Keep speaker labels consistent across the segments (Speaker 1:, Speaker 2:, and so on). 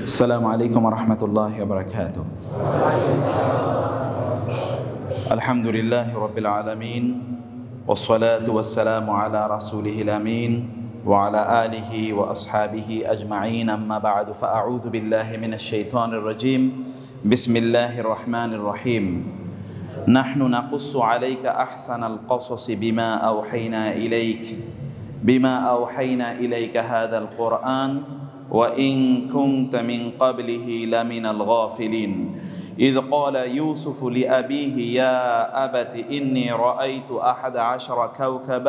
Speaker 1: السلام عليكم ورحمة الله وبركاته. الحمد لله رب العالمين والصلاة والسلام على رسوله الأمين وعلى آله وأصحابه أجمعين، أما بعد فأعوذ بالله من الشيطان الرجيم. بسم الله الرحمن الرحيم. نحن نقص عليك أحسن القصص بما أوحينا إليك هذا القرآن وإن كنت من قبله لمن الغافلين. إذ قال يوسف لأبيه يا أبت إني رأيت 11 كوكبا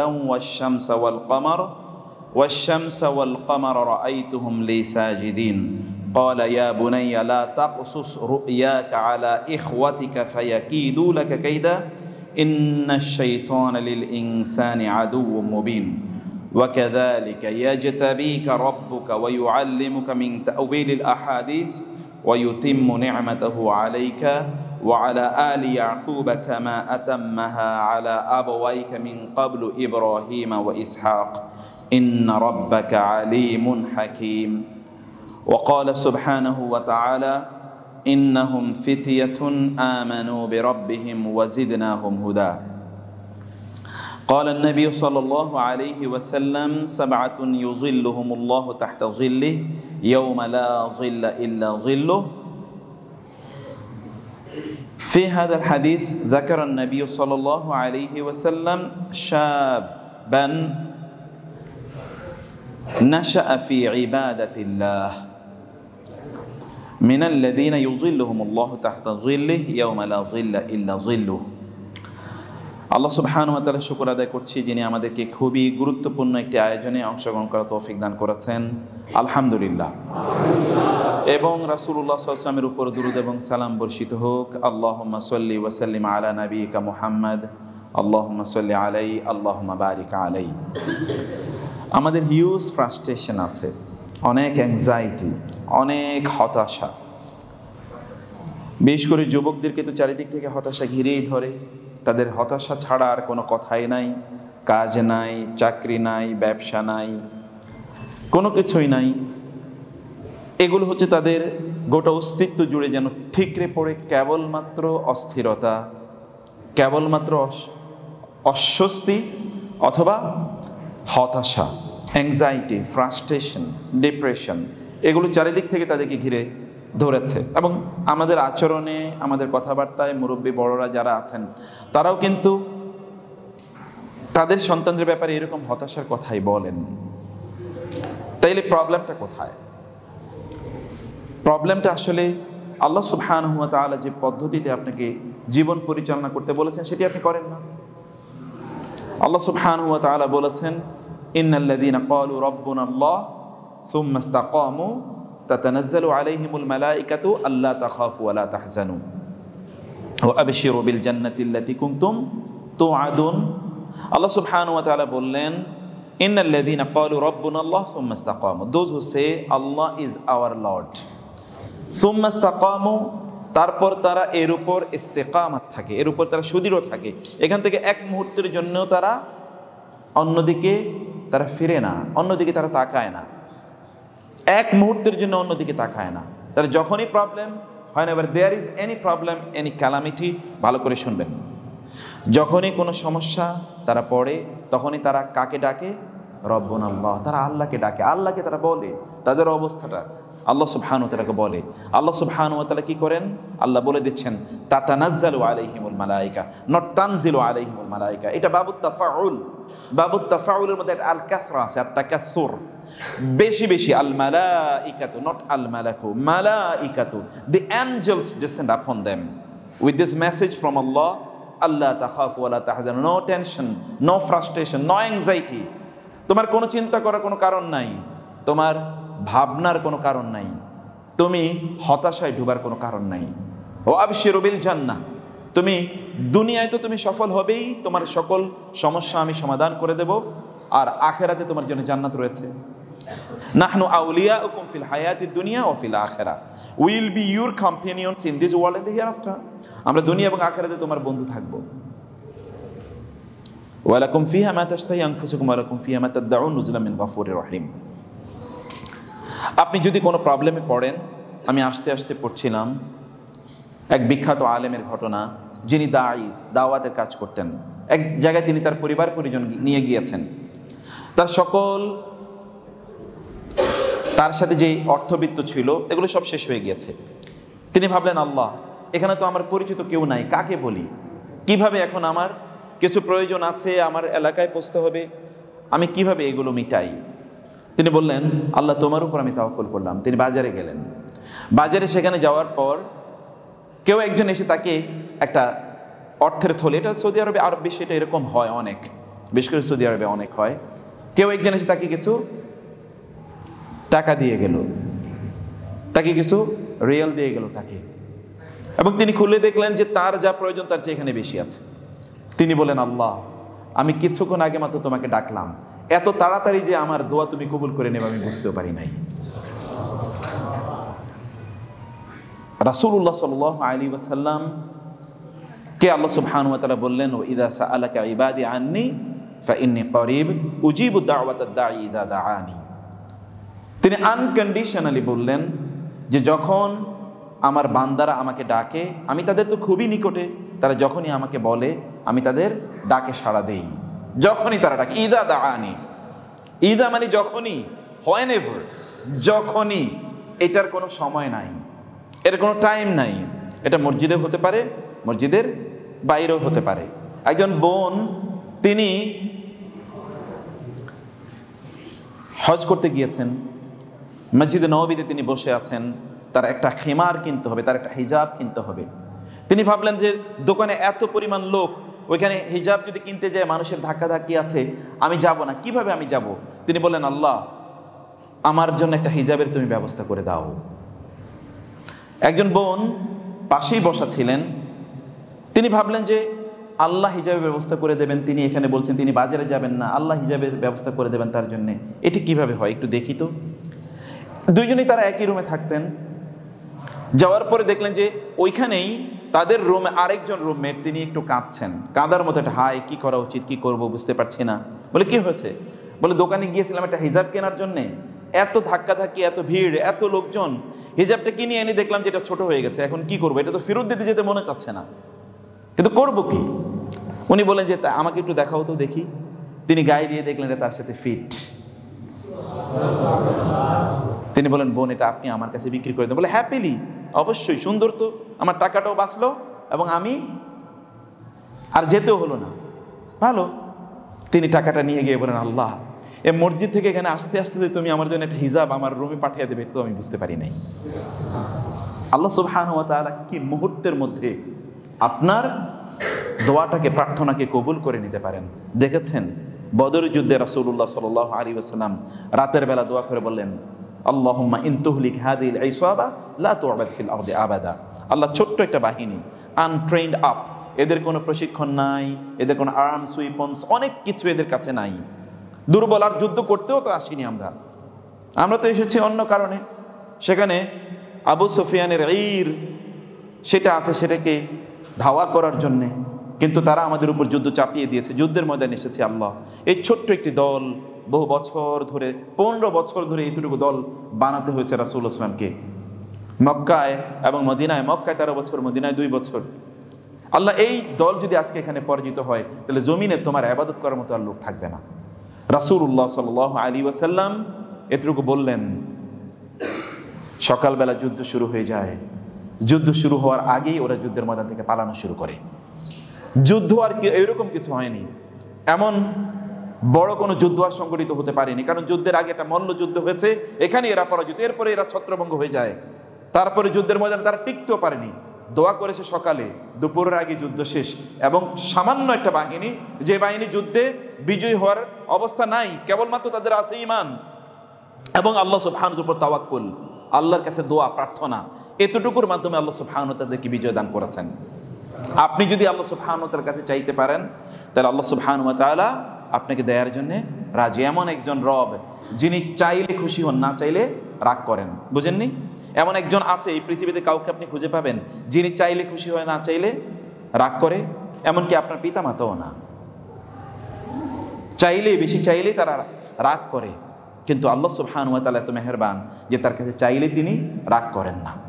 Speaker 1: والشمس والقمر رأيتهم لي ساجدين. قال يا بني لا تقصص رؤياك على إخوتك فيكيدوا لك كيدا إن الشيطان للإنسان عدو مبين. وكذلك يجتبيك ربك ويعلمك من تأويل الأحاديث ويتم نعمته عليك وعلى آل يعقوب كما أتمها على أبويك من قبل إبراهيم وإسحاق إن ربك عليم حكيم. وقال سبحانه وتعالى إنهم فتية آمنوا بربهم وزدناهم هدى. قال النبي صلى الله عليه وسلم 7 يظلهم الله تحت ظله يوم لا ظل إلا ظله. في هذا الحديث ذكر النبي صلى الله عليه وسلم شابا نشأ في عبادة الله من الذين يظلهم الله تحت ظله يوم لا ظل إلا ظله. আল্লাহ সুবহানাহু ওয়া তাআলা শুকর আদায় করছি যিনি আমাদেরকে খুবই গুরুত্বপূর্ণ একটি আয়োজনে অংশগ্রহণ করার তৌফিক দান করেছেন, আলহামদুলিল্লাহ। এবং রাসূলুল্লাহ সাল্লাল্লাহু আলাইহি ওয়াসাল্লামের উপর দুরূদ এবং সালাম বর্ষিত হোক। আল্লাহুম্মা সাল্লি ওয়া সাল্লিম আলা নাবিয়িকা মুহাম্মদ, আল্লাহুম্মা সাল্লি আলাইহি, আল্লাহুম্মা বারিক আলাইহি। আমাদের হিউজ ফ্রাস্ট্রেশন আছে, অনেক অ্যাংজাইটি, অনেক হতাশা। বিশেষ করে যুবকদেরকে তো চারিদিক থেকে হতাশা ঘিরেই ধরে। তাদের হতাশা ছাড়া আর কোনো কথাই নাই, কাজ নাই, চাকরি নাই, ব্যবসা নাই, কোনো কিছুই নাই। এগুলো হচ্ছে তাদের গোটা অস্তিত্ব জুড়ে যেন ঠিকরে পড়ে কেবলমাত্র অস্থিরতা, কেবলমাত্র অস্বস্তি অথবা হতাশা, অ্যাংজাইটি, ফ্রাস্ট্রেশন, ডিপ্রেশন, এগুলো চারিদিক থেকে তাদেরকে ঘিরে ধরেছে। এবং আমাদের আচরণে, আমাদের কথাবার্তায় মুরব্বী বড়রা যারা আছেন তারাও কিন্তু তাদের সন্তানদের ব্যাপারে এরকম হতাশার কথাই বলেন। তাইলে প্রবলেমটা কোথায়? প্রবলেমটা আসলে আল্লাহ সুবহানাহু ওয়া তাআলা যে পদ্ধতিতে আপনাকে জীবন পরিচালনা করতে বলেছেন সেটি আপনি করেন না। আল্লাহ সুবহানাহু ওয়া তাআলা বলেছেন ইন্নাল্লাযীনা ক্বালু রাব্বুনাল্লাহ সুম্মা ইসতাকামু তাতানাজ্জালু আলাইহিমুল মালাইকাতু আল্লা তাখাফু ওয়া লা তাহজানু ওয়া আবশিরু বিল জান্নাতিল্লাতী কুনতুম তুআদুন। আল্লাহ সুবহানাহু ওয়া তাআলা বললেন ইন্নাল্লাযীনা ক্বালু রাব্বুনাল্লাহ সুম্মা ইসতাকামু, those who say Allah is our Lord, সুম্মা ইসতাকামু, তারপর তারা এর উপর ইস্তেকামাত থাকে, এর উপর তারা সুদৃঢ় থাকে। এখান থেকে এক মুহূর্তের জন্য তারা অন্যদিকে তারা ফিরে না, অন্যদিকে তারা তাকায় না, এক মুহূর্তের জন্য অন্যদিকে তাকায় না। তারা যখনই প্রবলেম হয় না, এবার there is any problem, any calamity, ভালো করে শুনবেন, যখনই কোনো সমস্যা তারা পড়ে তখনই তারা কাকে ডাকে? রব্বুনাল্লাহ, তারা আল্লাহকে ডাকে, আল্লাহকে তারা বলে, তাদের অবস্থাটা আল্লাহ সুবহানাহু ওয়া তাআলাকে বলে। আল্লাহ সুবহানাহু ওয়া তাআলা কি করেন? আল্লাহ বলে দিচ্ছেন তাতানাজ্জালু আলাইহিমুল মালাইকা, নট তানজিলু আলাইহিমুল মালাইকা। এটা বাবুত তাফাউল, বাবুত তাফাউলের মধ্যে আল কাসরা আছে, আর তাকাসসুর, বেশি বেশি। আল মালাইকাতু, নট আল মালাকু, মালাইকাতু, the angels descend upon them with this message from Allah, আল্লাহ তাখাফু ওয়া লা তাহজানু, no tension, no frustration, no anxiety। তোমার কোনো চিন্তা করার কোনো কারণ নাই, তোমার ভাবনার কোনো কারণ নাই, তুমি হতাশায় ডুবার কোনো কারণ নাই। ও আবশিরু বিল জান্নাহ, তুমি দুনিয়ায় তো তুমি সফল হবেই, তোমার সকল সমস্যা আমি সমাধান করে দেব, আর আখেরাতে তোমার জন্য জান্নাত রয়েছে। নাহনু আউলিয়াউকুম ফিল হায়াতিদ দুনিয়া ওয়া ফিল আখিরা, will be your companions in this world and the hereafter. আমরা দুনিয়া এবং আখিরাতে তোমার বন্ধু থাকব। ওয়ালাকুম ফিহা মা তাশতাহি আনফুসুকুম ওয়ালাকুম ফিহা মা তাদউন নুজুলাম মিন গফুরির রহিম। আপনি যদি কোনো প্রবলেমে পড়েন আমি আস্তে আস্তে পড়ছিলাম এক বিখ্যাত আলেমের ঘটনা, যিনি দাওয়াতের কাজ করতেন। এক জায়গায় তিনি তার পরিবার পরিজন নিয়ে গিয়েছেন। তার সকল তার সাথে যে অর্থবিত্ত ছিল এগুলো সব শেষ হয়ে গিয়েছে। তিনি ভাবলেন, আল্লাহ, এখানে তো আমার পরিচিত কেউ নাই, কাকে বলি, কিভাবে এখন আমার কিছু প্রয়োজন আছে, আমার এলাকায় পৌঁছতে হবে, আমি কিভাবে এগুলো মিটাই। তিনি বললেন, আল্লাহ, তোমার উপর আমি তাওয়াক্কুল করলাম। তিনি বাজারে গেলেন। বাজারে সেখানে যাওয়ার পর কেউ একজন এসে তাকে একটা অর্থের থলে, এটা সৌদি আরবে আরব বিশ্বে এটা এরকম হয় অনেক, বিশেষ করে সৌদি আরবে অনেক হয়, কেউ একজন এসে তাকে কিছু টাকা দিয়ে গেল, তাকে কিছু রিয়াল দিয়ে গেল তাকে, এবং তিনি খুলে দেখলেন যে তার যা প্রয়োজন তার চেয়ে এখানে বেশি আছে। তিনি বলেন, আল্লাহ, আমি কিছুক্ষণ আগে মাত্র তোমাকে ডাকলাম, এত তাড়াতাড়ি যে আমার দোয়া তুমি কবুল করে নেবে আমি বুঝতেও পারি নাই। রাসূলুল্লাহ সাল্লাল্লাহু আলাইহি ওয়াসাল্লাম কে আল্লাহ সুবহানাহু ওয়া তাআলা বললেন, ও ইযা সাআলাকা ইবাদি আন্নি ফাইন্নী করিব উজিবু দাওয়াতাদ দাঈ ইযা দাআনি। তিনি আনকন্ডিশনালি বললেন যে যখন আমার বান্দারা আমাকে ডাকে আমি তাদের তো খুবই নিকটে, তারা যখনই আমাকে বলে আমি তাদের ডাকে সাড়া দেই, যখনই তারা ডাকে। ইযা দাআনি, ইযা মানে যখনই, হোয়েনেভার, যখনই, এটার কোনো সময় নাই, এর কোনো টাইম নাই। এটা মসজিদে হতে পারে, মসজিদের বাইরেও হতে পারে। একজন বোন তিনি হজ করতে গিয়েছেন, মসজিদে নববীতে তিনি বসে আছেন, তার একটা খিমার কিনতে হবে, তার একটা হিজাব কিনতে হবে। তিনি ভাবলেন যে দোকানে এত পরিমাণ লোক, ওইখানে হিজাব যদি কিনতে যায় মানুষের ধাক্কাধাক্কি আছে, আমি যাব না, কিভাবে আমি যাব। তিনি বললেন, আল্লাহ, আমার জন্য একটা হিজাবের তুমি ব্যবস্থা করে দাও। একজন বোন পাশেই বসা ছিলেন, তিনি ভাবলেন যে আল্লাহ হিজাবের ব্যবস্থা করে দেবেন, তিনি এখানে বলছেন তিনি বাজারে যাবেন না, আল্লাহ হিজাবের ব্যবস্থা করে দেবেন তার জন্যে, এটি কিভাবে হয় একটু দেখি তো। দুইজনেই তারা একই রুমে থাকতেন। যাওয়ার পরে দেখলেন যে ওইখানেই তাদের রুমে আরেকজন রুমমেট, তিনি একটু কাঁদছেন, কাঁদার মতো একটা, হাই কি করা উচিত, কি করব বুঝতে পারছি না। বলে, কি হয়েছে? বলে, দোকানে গিয়েছিলাম একটা হিজাব কেনার জন্যে, এত ধাক্কাধাক্কি, এত ভিড়, এত লোকজন, হিজাবটা কিনে এনে দেখলাম যে এটা ছোট হয়ে গেছে, এখন কি করবো, এটা তো ফেরত দিতে যেতে মনে চাচ্ছে না, কিন্তু করবো কি। উনি বলেন যে আমাকে একটু দেখাও তো দেখি। তিনি গায়ে দিয়ে দেখলেন এটা তার সাথে ফিট। তিনি বলেন, বোন, এটা আপনি আমার কাছে বিক্রি করে দেন। বলে, হ্যাপিলি, অবশ্যই, সুন্দর তো, আমার টাকাটাও বাঁচলো এবং আমি আর যেতেও হলো না, ভালো। তিনি টাকাটা নিয়ে গিয়ে বলেন, আল্লাহ, এ মসজিদ থেকে এখানে আসতে আসতে যে তুমি আমার জন্য একটা হিজাব আমার রুমে পাঠিয়ে দেবে, এটা তো আমি বুঝতে পারি নাই। আল্লাহ সুবহানাহু ওয়া তাআলা কি মুহূর্তের মধ্যে আপনার দোয়াটাকে, প্রার্থনাকে কবুল করে নিতে পারেন। দেখেছেন বদরের যুদ্ধে রাসূলুল্লাহ সাল্লাল্লাহু আলাইহি ওয়াসাল্লাম রাতের বেলা দোয়া করে বললেন, আল্লাহুম্মা ইন তুহলিক হাযিহিল ইসাবা লা তু'বাদ ফিল আরদি আবাদা। আল্লাহ, ছোট্ট একটা বাহিনী, আনট্রেন্ড আপ, এদের কোনো প্রশিক্ষণ নাই, এদের কোনো আর্মস উইপন্স, অনেক কিছু এদের কাছে নাই, দুর্বল, আর যুদ্ধ করতেও তো আসিনি আমরা তো এসেছি অন্য কারণে। সেখানে আবু সুফিয়ানের ঈর সেটা আছে, সেটাকে ধাওয়া করার জন্যে, কিন্তু তারা আমাদের উপর যুদ্ধ চাপিয়ে দিয়েছে, যুদ্ধের ময়দানে এসেছি। আল্লাহ, এই ছোট্ট একটি দল, বহু বছর ধরে, 15 বছর ধরে এইটুকু দল বানাতে হয়েছে রাসূলুল্লাহ সাল্লাল্লাহু আলাইহি ওয়াসাল্লামকে, মক্কায় এবং মদিনায়। মক্কায় 13 বছর, মদিনায় 2 বছর। আল্লাহ, এই দল যদি আজকে এখানে পরাজিত হয় তাহলে জমিনে তোমার ইবাদত করার মতো আর লোক থাকবে না। রাসূলুল্লাহ সাল্লাল্লাহু আলাইহি ওয়াসাল্লাম এতটুকু বললেন। সকালবেলা যুদ্ধ শুরু হয়ে যায়। যুদ্ধ শুরু হওয়ার আগেই ওরা যুদ্ধের ময়দান থেকে পালানো শুরু করে। যুদ্ধ আর কি এরকম কিছু হয়নি, এমন বড় কোনো যুদ্ধ আর সংগঠিত হতে পারেনি, কারণ যুদ্ধের আগে একটা মল্ল যুদ্ধ হয়েছে, এখানে এরা পরাজিত, এরপরে এরা ছত্রভঙ্গ হয়ে যায়। তারপরে যুদ্ধের ময়দানে তারা টিকতেও পারেনি, দোয়া করেছে সকালে, দুপুরের আগে যুদ্ধ শেষ। এবং সামান্য একটা বাহিনী, যে বাহিনী যুদ্ধে বিজয়ী হওয়ার অবস্থা নাই, কেবলমাত্র তাদের আছে ঈমান এবং আল্লাহ সুবহানাহু উপর তাওয়াক্কুল, আল্লাহর কাছে দোয়া প্রার্থনা, এতটুকুর মাধ্যমে আল্লাহ সুবহানাহু তাদেরকে বিজয় দান করেছেন। আপনি যদি আল্লাহ সুবহানাহু তার কাছে চাইতে পারেন তাহলে আল্লাহ সুবহানাহু তাআলা আপনাকে দেওয়ার জন্য রাজি। এমন একজন রব যিনি চাইলে খুশি হন, না চাইলে রাগ করেন। বুঝেননি? এমন একজন আছে এই পৃথিবীতে, কাউকে আপনি খুঁজে পাবেন যিনি চাইলে খুশি হয়, না চাইলে রাগ করে। এমনকি আপনার পিতা মাতাও না, চাইলেই, বেশি চাইলেই তারা রাগ করে। কিন্তু আল্লাহ সুবহানাহু ওয়া তাআলা এত মেহেরবান যে তার কাছে চাইলে তিনি রাগ করেন না,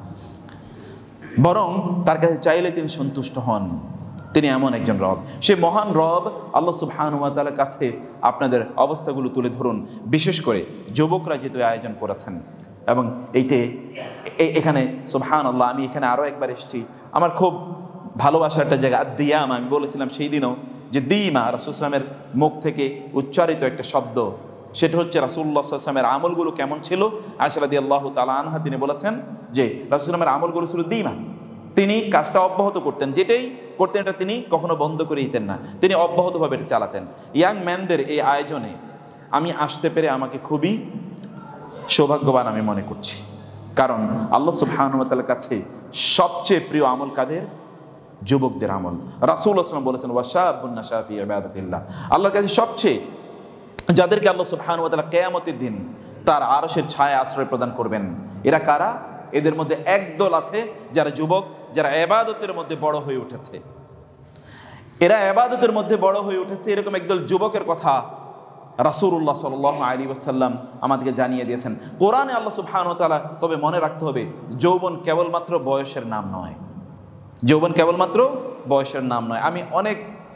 Speaker 1: বরং তার কাছে চাইলে তিনি সন্তুষ্ট হন। তিনি এমন একজন রব, সে মহান রব আল্লাহ সুবহানাহু ওয়া তাআলার কাছে আপনাদের অবস্থাগুলো তুলে ধরুন। বিশেষ করে যুবকরা যেহেতু আয়োজন করেছেন, এবং এখানে সুবহানাল্লাহ, আমি এখানে আরও একবার এসেছি, আমার খুব ভালোবাসার একটা জায়গা দিয়াম। আমি বলেছিলাম সেই দিনও যে দিমা রাসূল সাল্লাল্লাহু আলাইহি ওয়াসাল্লামের মুখ থেকে উচ্চারিত একটা শব্দ, সেটা হচ্ছে রাসূলুল্লাহ সাল্লাল্লাহু আলাইহি ওয়াসাল্লামের আমলগুলো কেমন ছিল। আয়েশা রাদিয়াল্লাহু তাআলা আনহা তিনি বলেছেন যে রাসূল সাল্লাল্লাহু আলাইহি ওয়াসাল্লামের আমলগুলো ছিল দিমা, তিনি কাজটা অব্যাহত করতেন, যেটাই করতেন এটা তিনি কখনো বন্ধ করে দিতেন না, তিনি অব্যাহতভাবে এটা চালাতেন। ইয়াং ম্যানদের এই আয়োজনে আমি আসতে পেরে আমাকে খুবই সৌভাগ্যবান আমি মনে করছি, কারণ আল্লাহ সুবহানাহু ওয়া তাআলার কাছে সবচেয়ে প্রিয় আমল কাদের? যুবকদের আমল। রাসূলুল্লাহ সাল্লাল্লাহু আলাইহি ওয়াসাল্লাম বলেছেন ওয়াশাবুন নাশা ফি ইবাদাতিল্লাহ, আল্লাহর কাছে সবচেয়ে যাদেরকে আল্লাহ সুবহানাহু ওয়া তাআলা কিয়ামতের দিন তার আরশের ছায়া আশ্রয় প্রদান করবেন, এরা কারা? এদের মধ্যে একদল আছে যারা যুবক, যারা ইবাদতের মধ্যে বড় হয়ে উঠেছে। এরা ইবাদতের মধ্যে বড় হয়ে উঠেছে, এরকম একদল যুবকের কথা রাসূলুল্লাহ সাল্লাল্লাহু আলাইহি ওয়াসাল্লাম আমাদেরকে জানিয়ে দিয়েছেন কোরআনে। আল্লাহ সুবহানাহু ওয়া তাআলা, তবে মনে রাখতে হবে যৌবন কেবলমাত্র বয়সের নাম নয়, যৌবন কেবলমাত্র বয়সের নাম নয়। আমি অনেক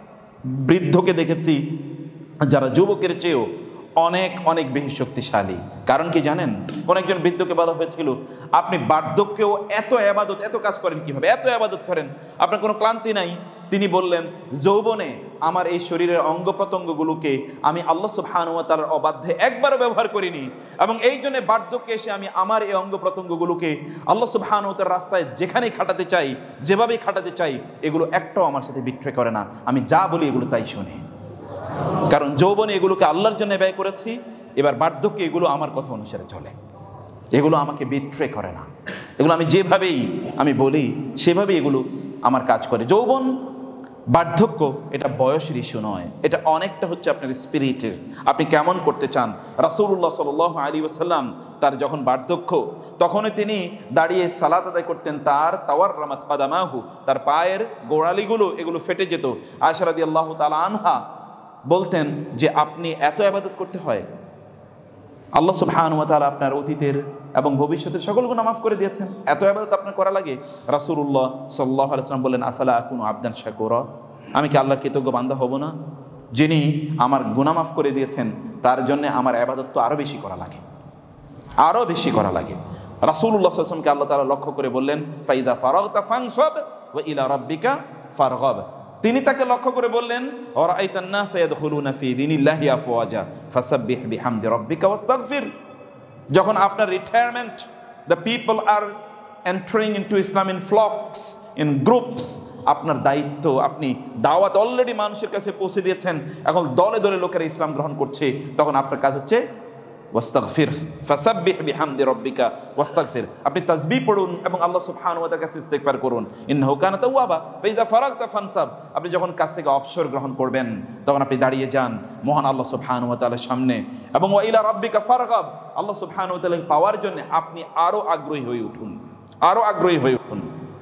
Speaker 1: বৃদ্ধকে দেখেছি যারা যুবকের চেয়েও অনেক অনেক বেশি শক্তিশালী। কারণ কি জানেন? কোন একজন বৃদ্ধকে বলা হয়েছিল, আপনি বার্ধক্যেও এত ইবাদত, এত কাজ করেন কিভাবে, এত ইবাদত করেন, আপনার কোনো ক্লান্তি নাই? তিনি বললেন, যৌবনে আমার এই শরীরের অঙ্গ প্রত্যঙ্গগুলোকে আমি আল্লাহ সুবহানাহু ওয়া তাআলার অবাধ্যে একবারও ব্যবহার করিনি, এবং এই জন্য বার্ধক্যে এসে আমি আমার এই অঙ্গ প্রত্যঙ্গগুলোকে আল্লাহ সুবহানাহু ওয়া তাআলার রাস্তায় যেখানেই খাটাতে চাই, যেভাবেই খাটাতে চাই, এগুলো একটাও আমার সাথে বিট্রে করে না, আমি যা বলি এগুলো তাই শোনে। কারণ যৌবনে এগুলোকে আল্লাহর জন্য ব্যয় করেছি, এবার বার্ধক্যে এগুলো আমার কথা অনুসারে চলে, এগুলো আমাকে বিট্রে করে না, এগুলো আমি যেভাবেই আমি বলি সেভাবেই এগুলো আমার কাজ করে। যৌবন বার্ধক্য এটা বয়সের ইস্যু নয়, এটা অনেকটা হচ্ছে আপনার স্পিরিটের, আপনি কেমন করতে চান। রাসূলুল্লাহ সাল্লাল্লাহু আলাইহি ওয়াসাল্লাম তার যখন বার্ধক্য, তখনই তিনি দাঁড়িয়ে সালাত আদায় করতেন, তার তাওয়াররামাত কাদামাহু, তার পায়ের গোড়ালিগুলো এগুলো ফেটে যেত। আয়েশা রাদিয়াল্লাহু তাআলা আনহা বলতেন যে আপনি এত ইবাদত করতে হয়, আল্লাহ সুবহানাহু ওয়া তাআলা আপনার অতীতের এবং ভবিষ্যতের সকল গুনাহ মাফ করে দিয়েছেন, এত ইবাদত আপনার করা লাগে। রাসূলুল্লাহ সাল্লাল্লাহু আলাইহি ওয়াসাল্লাম বললেন, আফালা আকুনু আবদান শাকুরা, আমি কি আল্লাহর কৃতজ্ঞ বান্দা হব না? যিনি আমার গুনাহ মাফ করে দিয়েছেন তার জন্য আমার ইবাদত তো আরও বেশি করা লাগে, আরও বেশি করা লাগে। রাসূলুল্লাহ সাল্লাল্লাহু আলাইহি ওয়াসাল্লামকে আল্লাহ তাআলা লক্ষ্য করে বললেন, ফাইদা ফারাগতা ফানসাব ওয়া ইলা রাব্বিকা ফারগাব। তিনি তাকে লক্ষ্য করে বললেন, ওয়ারাআইতান নাসা ইয়াদখুলুনা ফি দীনিল্লাহি আফওয়াজা ফাসাব্বিহ বিহামদি রাব্বিকা ওয়াস্তাগফির। যখন আপনার retirement, the people are entering into Islam in flocks, in groups, আপনার দায়িত্ব, আপনি দাওয়াত অলরেডি মানুষের কাছে পৌঁছে দিয়েছেন, এখন দলে দলে লোকেরা ইসলাম গ্রহণ করছে, তখন আপনার কাজ হচ্ছে ওয়াস্তাগফির, ফাসাব্বিহ বিহামদি রাব্বিকা ওয়াস্তাগফির। আপনি তাসবিহ পড়ুন এবং আল্লাহ সুবহানাহু ওয়া তাআলার কাছে ইস্তিগফার করুন, ইন্নাহু কানা তাওয়াবা। ফাইযা ফারাগতা ফানসাব, আপনি যখন কাজ থেকে অবসর গ্রহণ করবেন তখন আপনি দাঁড়িয়ে যান মহান আল্লাহ সুবহানাহু ওয়া তাআলার সামনে, এবং ওয়া ইলা রাব্বিকা ফারগাব, আল্লাহ সুবহানাহু ওয়া তাআলাকে পাওয়ার জন্য আপনি আরো আগ্রহী হয়ে উঠুন, আরো আগ্রহী হয়ে উঠুন।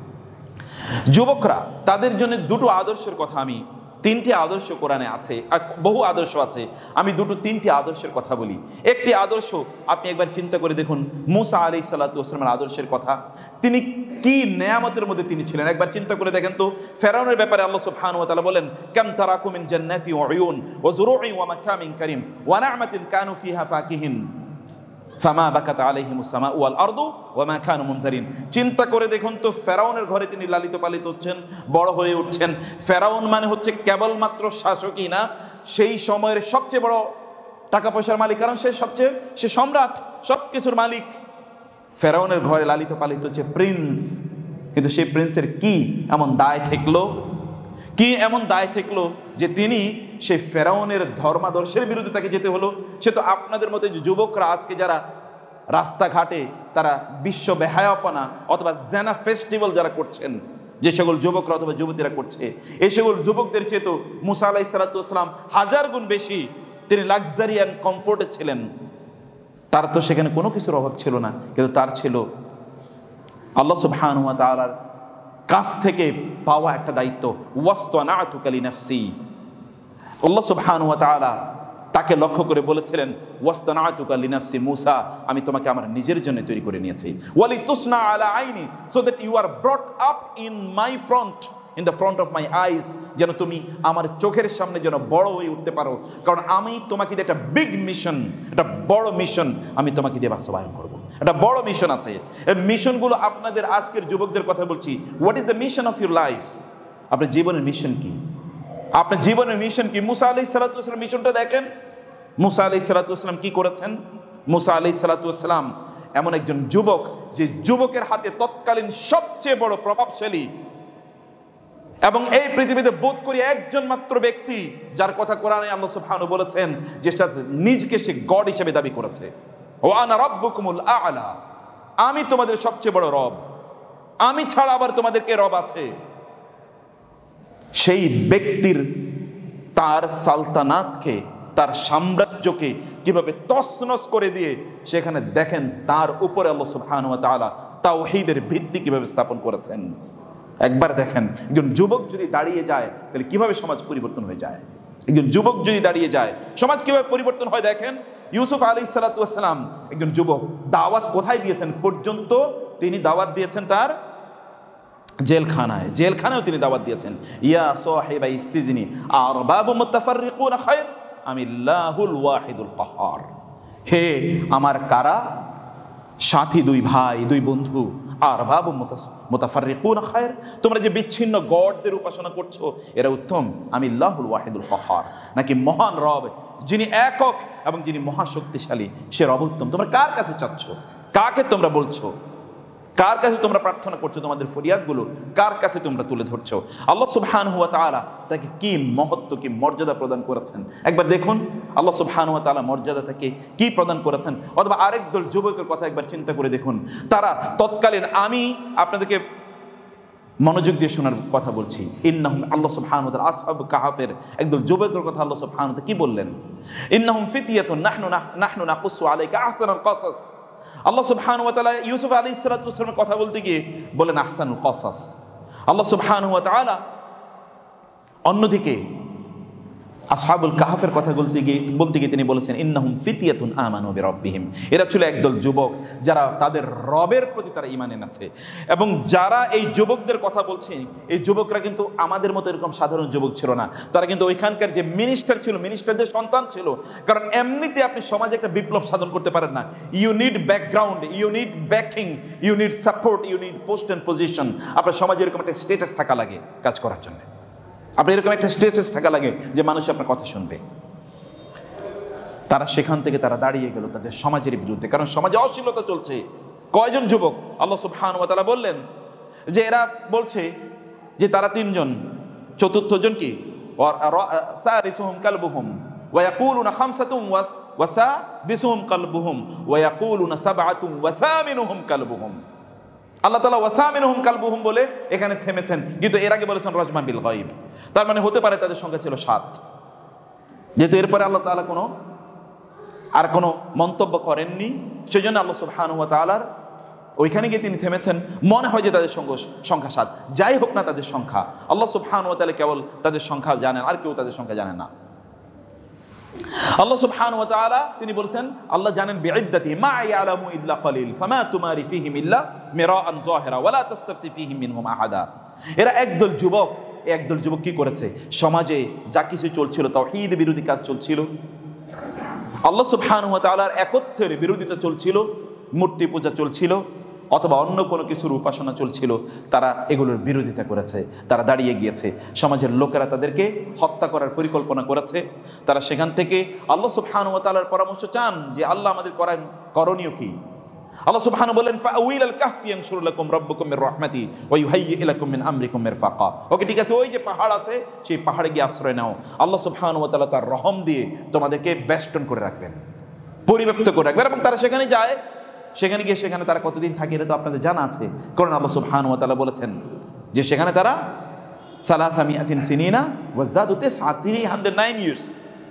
Speaker 1: যুবকরা, তাদের জন্য দুটো আদর্শের কথা, আমি তিনটি আদর্শ কোরআনে আছে, বহু আদর্শ আছে, আমি তিনটি আদর্শের কথা বলি। একটি আদর্শ আপনি একবার চিন্তা করে দেখুন, মূসা আলাইহিস সালাতু ওয়াস সালামের আদর্শের কথা। তিনি কি নেয়ামতের মধ্যে তিনি ছিলেন, একবার চিন্তা করে দেখেন তো। ফেরাউনের ব্যাপারে আল্লাহ সুবহানাহু ওয়া তাআলা বলেন, কাম তারাকু মিন জান্নাতি ওয়া উয়ুন ওয়া যুরুই ওয়া মাকামিন কারীম ওয়া নি'মাতিন কানু ফিহা ফাকিহিন ফামা বাকাত আলাইহিমুস সামাউ ওয়াল আরদু ওয়া মা কানু মুনজারিন। চিন্তা করে দেখুন তো, ফেরাউনের ঘরে তিনি লালিত পালিত হচ্ছেন, বড় হয়ে উঠছেন। ফেরাউন মানে হচ্ছে কেবলমাত্র শাসকই না, সেই সময়ের সবচেয়ে বড় টাকা পয়সার মালিক, কারণ সে সম্রাট, সব কিছুর মালিক। ফেরাউনের ঘরে লালিত পালিত হচ্ছে প্রিন্স, কিন্তু সেই প্রিন্সের কি এমন দায় ঠেকলো, কি এমন দায় ঠেকলো যে তিনি সেই ফেরাউনের ধর্মাদর্শের বিরুদ্ধে তাকে যেতে হলো। সে তো আপনাদের মতো যে যুবকরা আজকে যারা রাস্তাঘাটে তারা বিশ্ব বেহায়াপনা অথবা জেনা ফেস্টিভ্যাল যারা করছেন, যে সকল যুবকরা অথবা যুবতীরা করছে, এই সকল যুবকদের চেয়ে তো মুসা আলাইহিস সালাতু ওয়াস সালাম হাজার গুণ বেশি তিনি লাক্সারি অ্যান্ড কমফোর্টে ছিলেন। তার তো সেখানে কোনো কিছুর অভাব ছিল না, কিন্তু তার ছিল আল্লাহ সুবহানাহু ওয়া তাআলার কাছ থেকে পাওয়া একটা দায়িত্ব, ওয়াসতানাতুকা লিনাফসি। আল্লাহ সুবহানাহু ওয়া তাআলা তাকে লক্ষ্য করে বলেছিলেন ওয়াস্তানাতুকা লিনাফসি মুসা, আমি তোমাকে আমার নিজের জন্য তৈরি করে নিয়েছি। ওয়ালি তুসনা আলা আইনি, so that you are brought up in my front, in the front of my eyes, যেন তুমি আমার চোখের সামনে যেন বড় হয়ে উঠতে পারো, কারণ আমি তোমাকে দিয়ে একটা বিগ মিশন, একটা বড় মিশন আমি তোমাকে দিয়ে বাস্তবায়ন করবো। একটা বড় মিশন আছে। এই মিশনগুলো আপনাদের আজকের যুবকদের কথা বলছি। What is the mission of your life? আপনার জীবনের মিশন কি? আপনার জীবনের মিশন কি? মুসা আলাইহিস সালাতু ওয়াস সালাম মিশনটা দেখেন। মুসা আলাইহিস সালাতু ওয়াস সালাম কি করেছেন? মুসা আলাইহিস সালাতু ওয়াস সালাম এমন একজন যুবক, যে যুবকের হাতে তৎকালীন সবচেয়ে বড় প্রভাবশালী এবং এই পৃথিবীতে বোধ করি একজন মাত্র ব্যক্তি যার কথা কোরআনে আল্লাহ সুবহানাহু বলেছেন, যে নিজকে সে গড হিসেবে দাবি করেছে। ওয়া আনা রাব্বুকুমুল আ'লা, আমি তোমাদের সবচেয়ে বড় রব, আমি ছাড়া আবার তোমাদের কে রব আছে? সেই ব্যক্তির তার সালতানাতকে, তার সাম্রাজ্যকে কিভাবে তছনছ করে দিয়ে সেখানে দেখেন তার উপরে আল্লাহ সুবহানাহু ওয়া তাআলা তাওহীদের ভিত্তি কিভাবে স্থাপন করেছেন। একবার দেখেন, একজন যুবক যদি দাঁড়িয়ে যায় তাহলে কিভাবে সমাজ পরিবর্তন হয়ে যায়। একজন যুবক যদি দাঁড়িয়ে যায় সমাজ কিভাবে পরিবর্তন হয় দেখেন। ইউসুফ আলাইহিস সালাতু ওয়াস সালাম একজন যুবক, দাওয়াত কোথায় দিয়েছেন পর্যন্ত? তিনি দাওয়াত দিয়েছেন তার জেলখানায়, জেলখানায়ও তিনি দাওয়াত দিয়েছেন। ইয়া সাহিবাই সিজনি আরবাবু মুতাফাররিকুনা খায়র আমিল্লাহুল ওয়াহিদুল কাহ্হার, হে আমার কারা সাথী, দুই ভাই, দুই বন্ধু, আরবাবু মুতাফাররিকুনা খায়র, তোমরা যে বিচ্ছিন্ন গডদের উপাসনা করছো এরা উত্তম, আমিল্লাহুল ওয়াহিদুল কাহ্হার, নাকি মহান রব যিনি একক এবং যিনি মহাশক্তিশালী সে রব উত্তম। তোমরা কার কাছে চাচ্ছ? কাকে তোমরা বলছো? কার কাছে তোমরা প্রার্থনা করছো? তোমাদের ফরিয়াদগুলো কার কাছে তোমরা তুলে ধরছো? আল্লাহ সুবহানাহু ওয়া তাআলা তাকে কি মহত্ব, কি মর্যাদা প্রদান করেছেন একবার দেখুন। আল্লাহ সুবহানাহু ওয়া তাআলা মর্যাদা তাকে কি প্রদান করেছেন। অথবা আরেক দল যুবকের কথা একবার চিন্তা করে দেখুন। তারা তৎকালীন, আমি আপনাদেরকে মনোযোগ দিয়ে শোনার কথা বলছি, ইন্নাহুম, আল্লাহ সুবহানাহু ওয়া তাআলা আসহাব কাহাফের একদল যুবকের কথা আল্লাহ সুবহানাহু ওয়া তাআলা কি বললেন? ইন্নাহুম ফিতয়াতুন নাহনু নাকুসু আলাইকা আহসানাল কাসাস। আল্লাহ সুবহানাহু ওয়া তাআলা ইউসুফ আলাইহিস সালাতু ওয়াস সালামের কথা বলতে গিয়ে বলেন আহসানুল কাসাস। আল্লাহ সুবহানাহু ওয়া তাআলা অন্যদিকে আসহাবুল কাহাফের কথা বলতে গিয়ে তিনি বলেছেন ইন্নাহুম ফিতয়াতুন আমানু বিরাব্বিহিম, এরা ছিল একদল যুবক যারা তাদের রবের প্রতি তারা ঈমান এনেছে। এবং যারা এই যুবকদের কথা বলছেন, এই যুবকরা কিন্তু আমাদের মতো এরকম সাধারণ যুবক ছিল না, তারা কিন্তু ওইখানকার যে মিনিস্টার ছিল, মিনিস্টারদের সন্তান ছিল। কারণ এমনিতে আপনি সমাজে একটা বিপ্লব সাধন করতে পারেন না, you need background, you need backing, you need support, you need post and position. আপনার সমাজে এরকম একটা স্ট্যাটাস থাকা লাগে কাজ করার জন্য, আপনার এরকম একটা স্ট্যাটাস থাকা লাগে যে মানুষ আপনার কথা শুনবে। তারা সেখান থেকে তারা দাঁড়িয়ে গেল তাদের সমাজের বিরুদ্ধে, কারণ সমাজে অশ্লীলতা চলছে। কয়জন যুবক? আল্লাহ সুবহানাহু ওয়া তাআলা বললেন যে এরা বলছে যে তারা তিনজন, চতুর্থ জন কি? সারিসুহুম কালবুহুম ওয়া ইয়াকুলুনা খামসাতুম ওয়া সাদিসুহুম কালবুহুম ওয়া ইয়াকুলুনা সাবআতুম ওয়া সামিনুহুম কালবুহুম। আল্লাহ তাআলা ওয়াসামিনুহুম কালবুহুম বলে এখানে থেমেছেন, কিন্তু এর আগে বলেছেন রাজমান বিল গায়ব, তার মানে হতে পারে তাদের সংখ্যা ছিল 7। যেহেতু এরপরে আল্লাহ তাআলা কোনো মন্তব্য করেননি, সেই জন্য আল্লাহ সুবহানাহু ওয়া তাআলার ওইখানে গিয়ে তিনি থেমেছেন। মনে হয় যে তাদের সংখ্যা 7, যাই হোক না তাদের সংখ্যা, আল্লাহ সুবহানাহু ওয়া তাআলা কেবল তাদের সংখ্যা জানেন, আর কেউ তাদের সংখ্যা জানে না। আল্লাহ সুবহানাহু ওয়া তাআলা তিনি বলেছেন আল্লাহ জানেন বিইদ্দাতি মা ইয়ালামু ইল্লা কলিল ফামা তুমারি ফীহিম ইল্লা মিরাআন যাহিরা ওয়া লা তাস্তাফতি ফীহিম মিনহুম আহাদা। এরা একদল যুবক কি করেছে? সমাজে যা কিছু চলছিল, তাওহীদ বিরোধী কাজ চলছিল, আল্লাহ সুবহানাহু ওয়া তাআলার একত্বের বিরোধিতা চলছিল, মূর্তি পূজা চলছিল, অথবা অন্য কোনো কিছুর উপাসনা চলছিল, তারা এগুলোর বিরোধিতা করেছে। তারা দাঁড়িয়ে গিয়েছে, সমাজের লোকেরা তাদেরকে হত্যা করার পরিকল্পনা করেছে। তারা সেখান থেকে আল্লাহ সুবহানাহু ওয়া তাআলার পরামর্শ চান যে আল্লাহ আমাদের করণীয় কি। আল্লাহ সুবহানাহু বলেন ফাআউইল আল কাহফি ইয়ানশুরু লাকুম রাব্বুকুম মির রাহমাতি ওয়া ইউহাইয়্যি লাকুম মিন আমরিকুম মিরফাকা। ওকে, ঠিক আছে, ওই যে পাহাড় আছে সেই পাহাড়ে গিয়ে আশ্রয় নাও, আল্লাহ সুবহানাহু ওয়া তাআলা তার রহম দিয়ে তোমাদেরকে বেষ্টন করে রাখবেন, পরিব্যাপ্ত করে রাখবেন। এবং তারা সেখানে যায়, সেখানে গিয়ে সেখানে তারা কতদিন থাকে এটা তো আপনাদের জানা আছে, কারণ আল্লাহ সুবহানাহু ওয়া তাআলা বলেছেন যে সেখানে তারা সালাসামিআতিন সিনিনা ওয়াজদাদু তিসআ 309 ইয়ার্স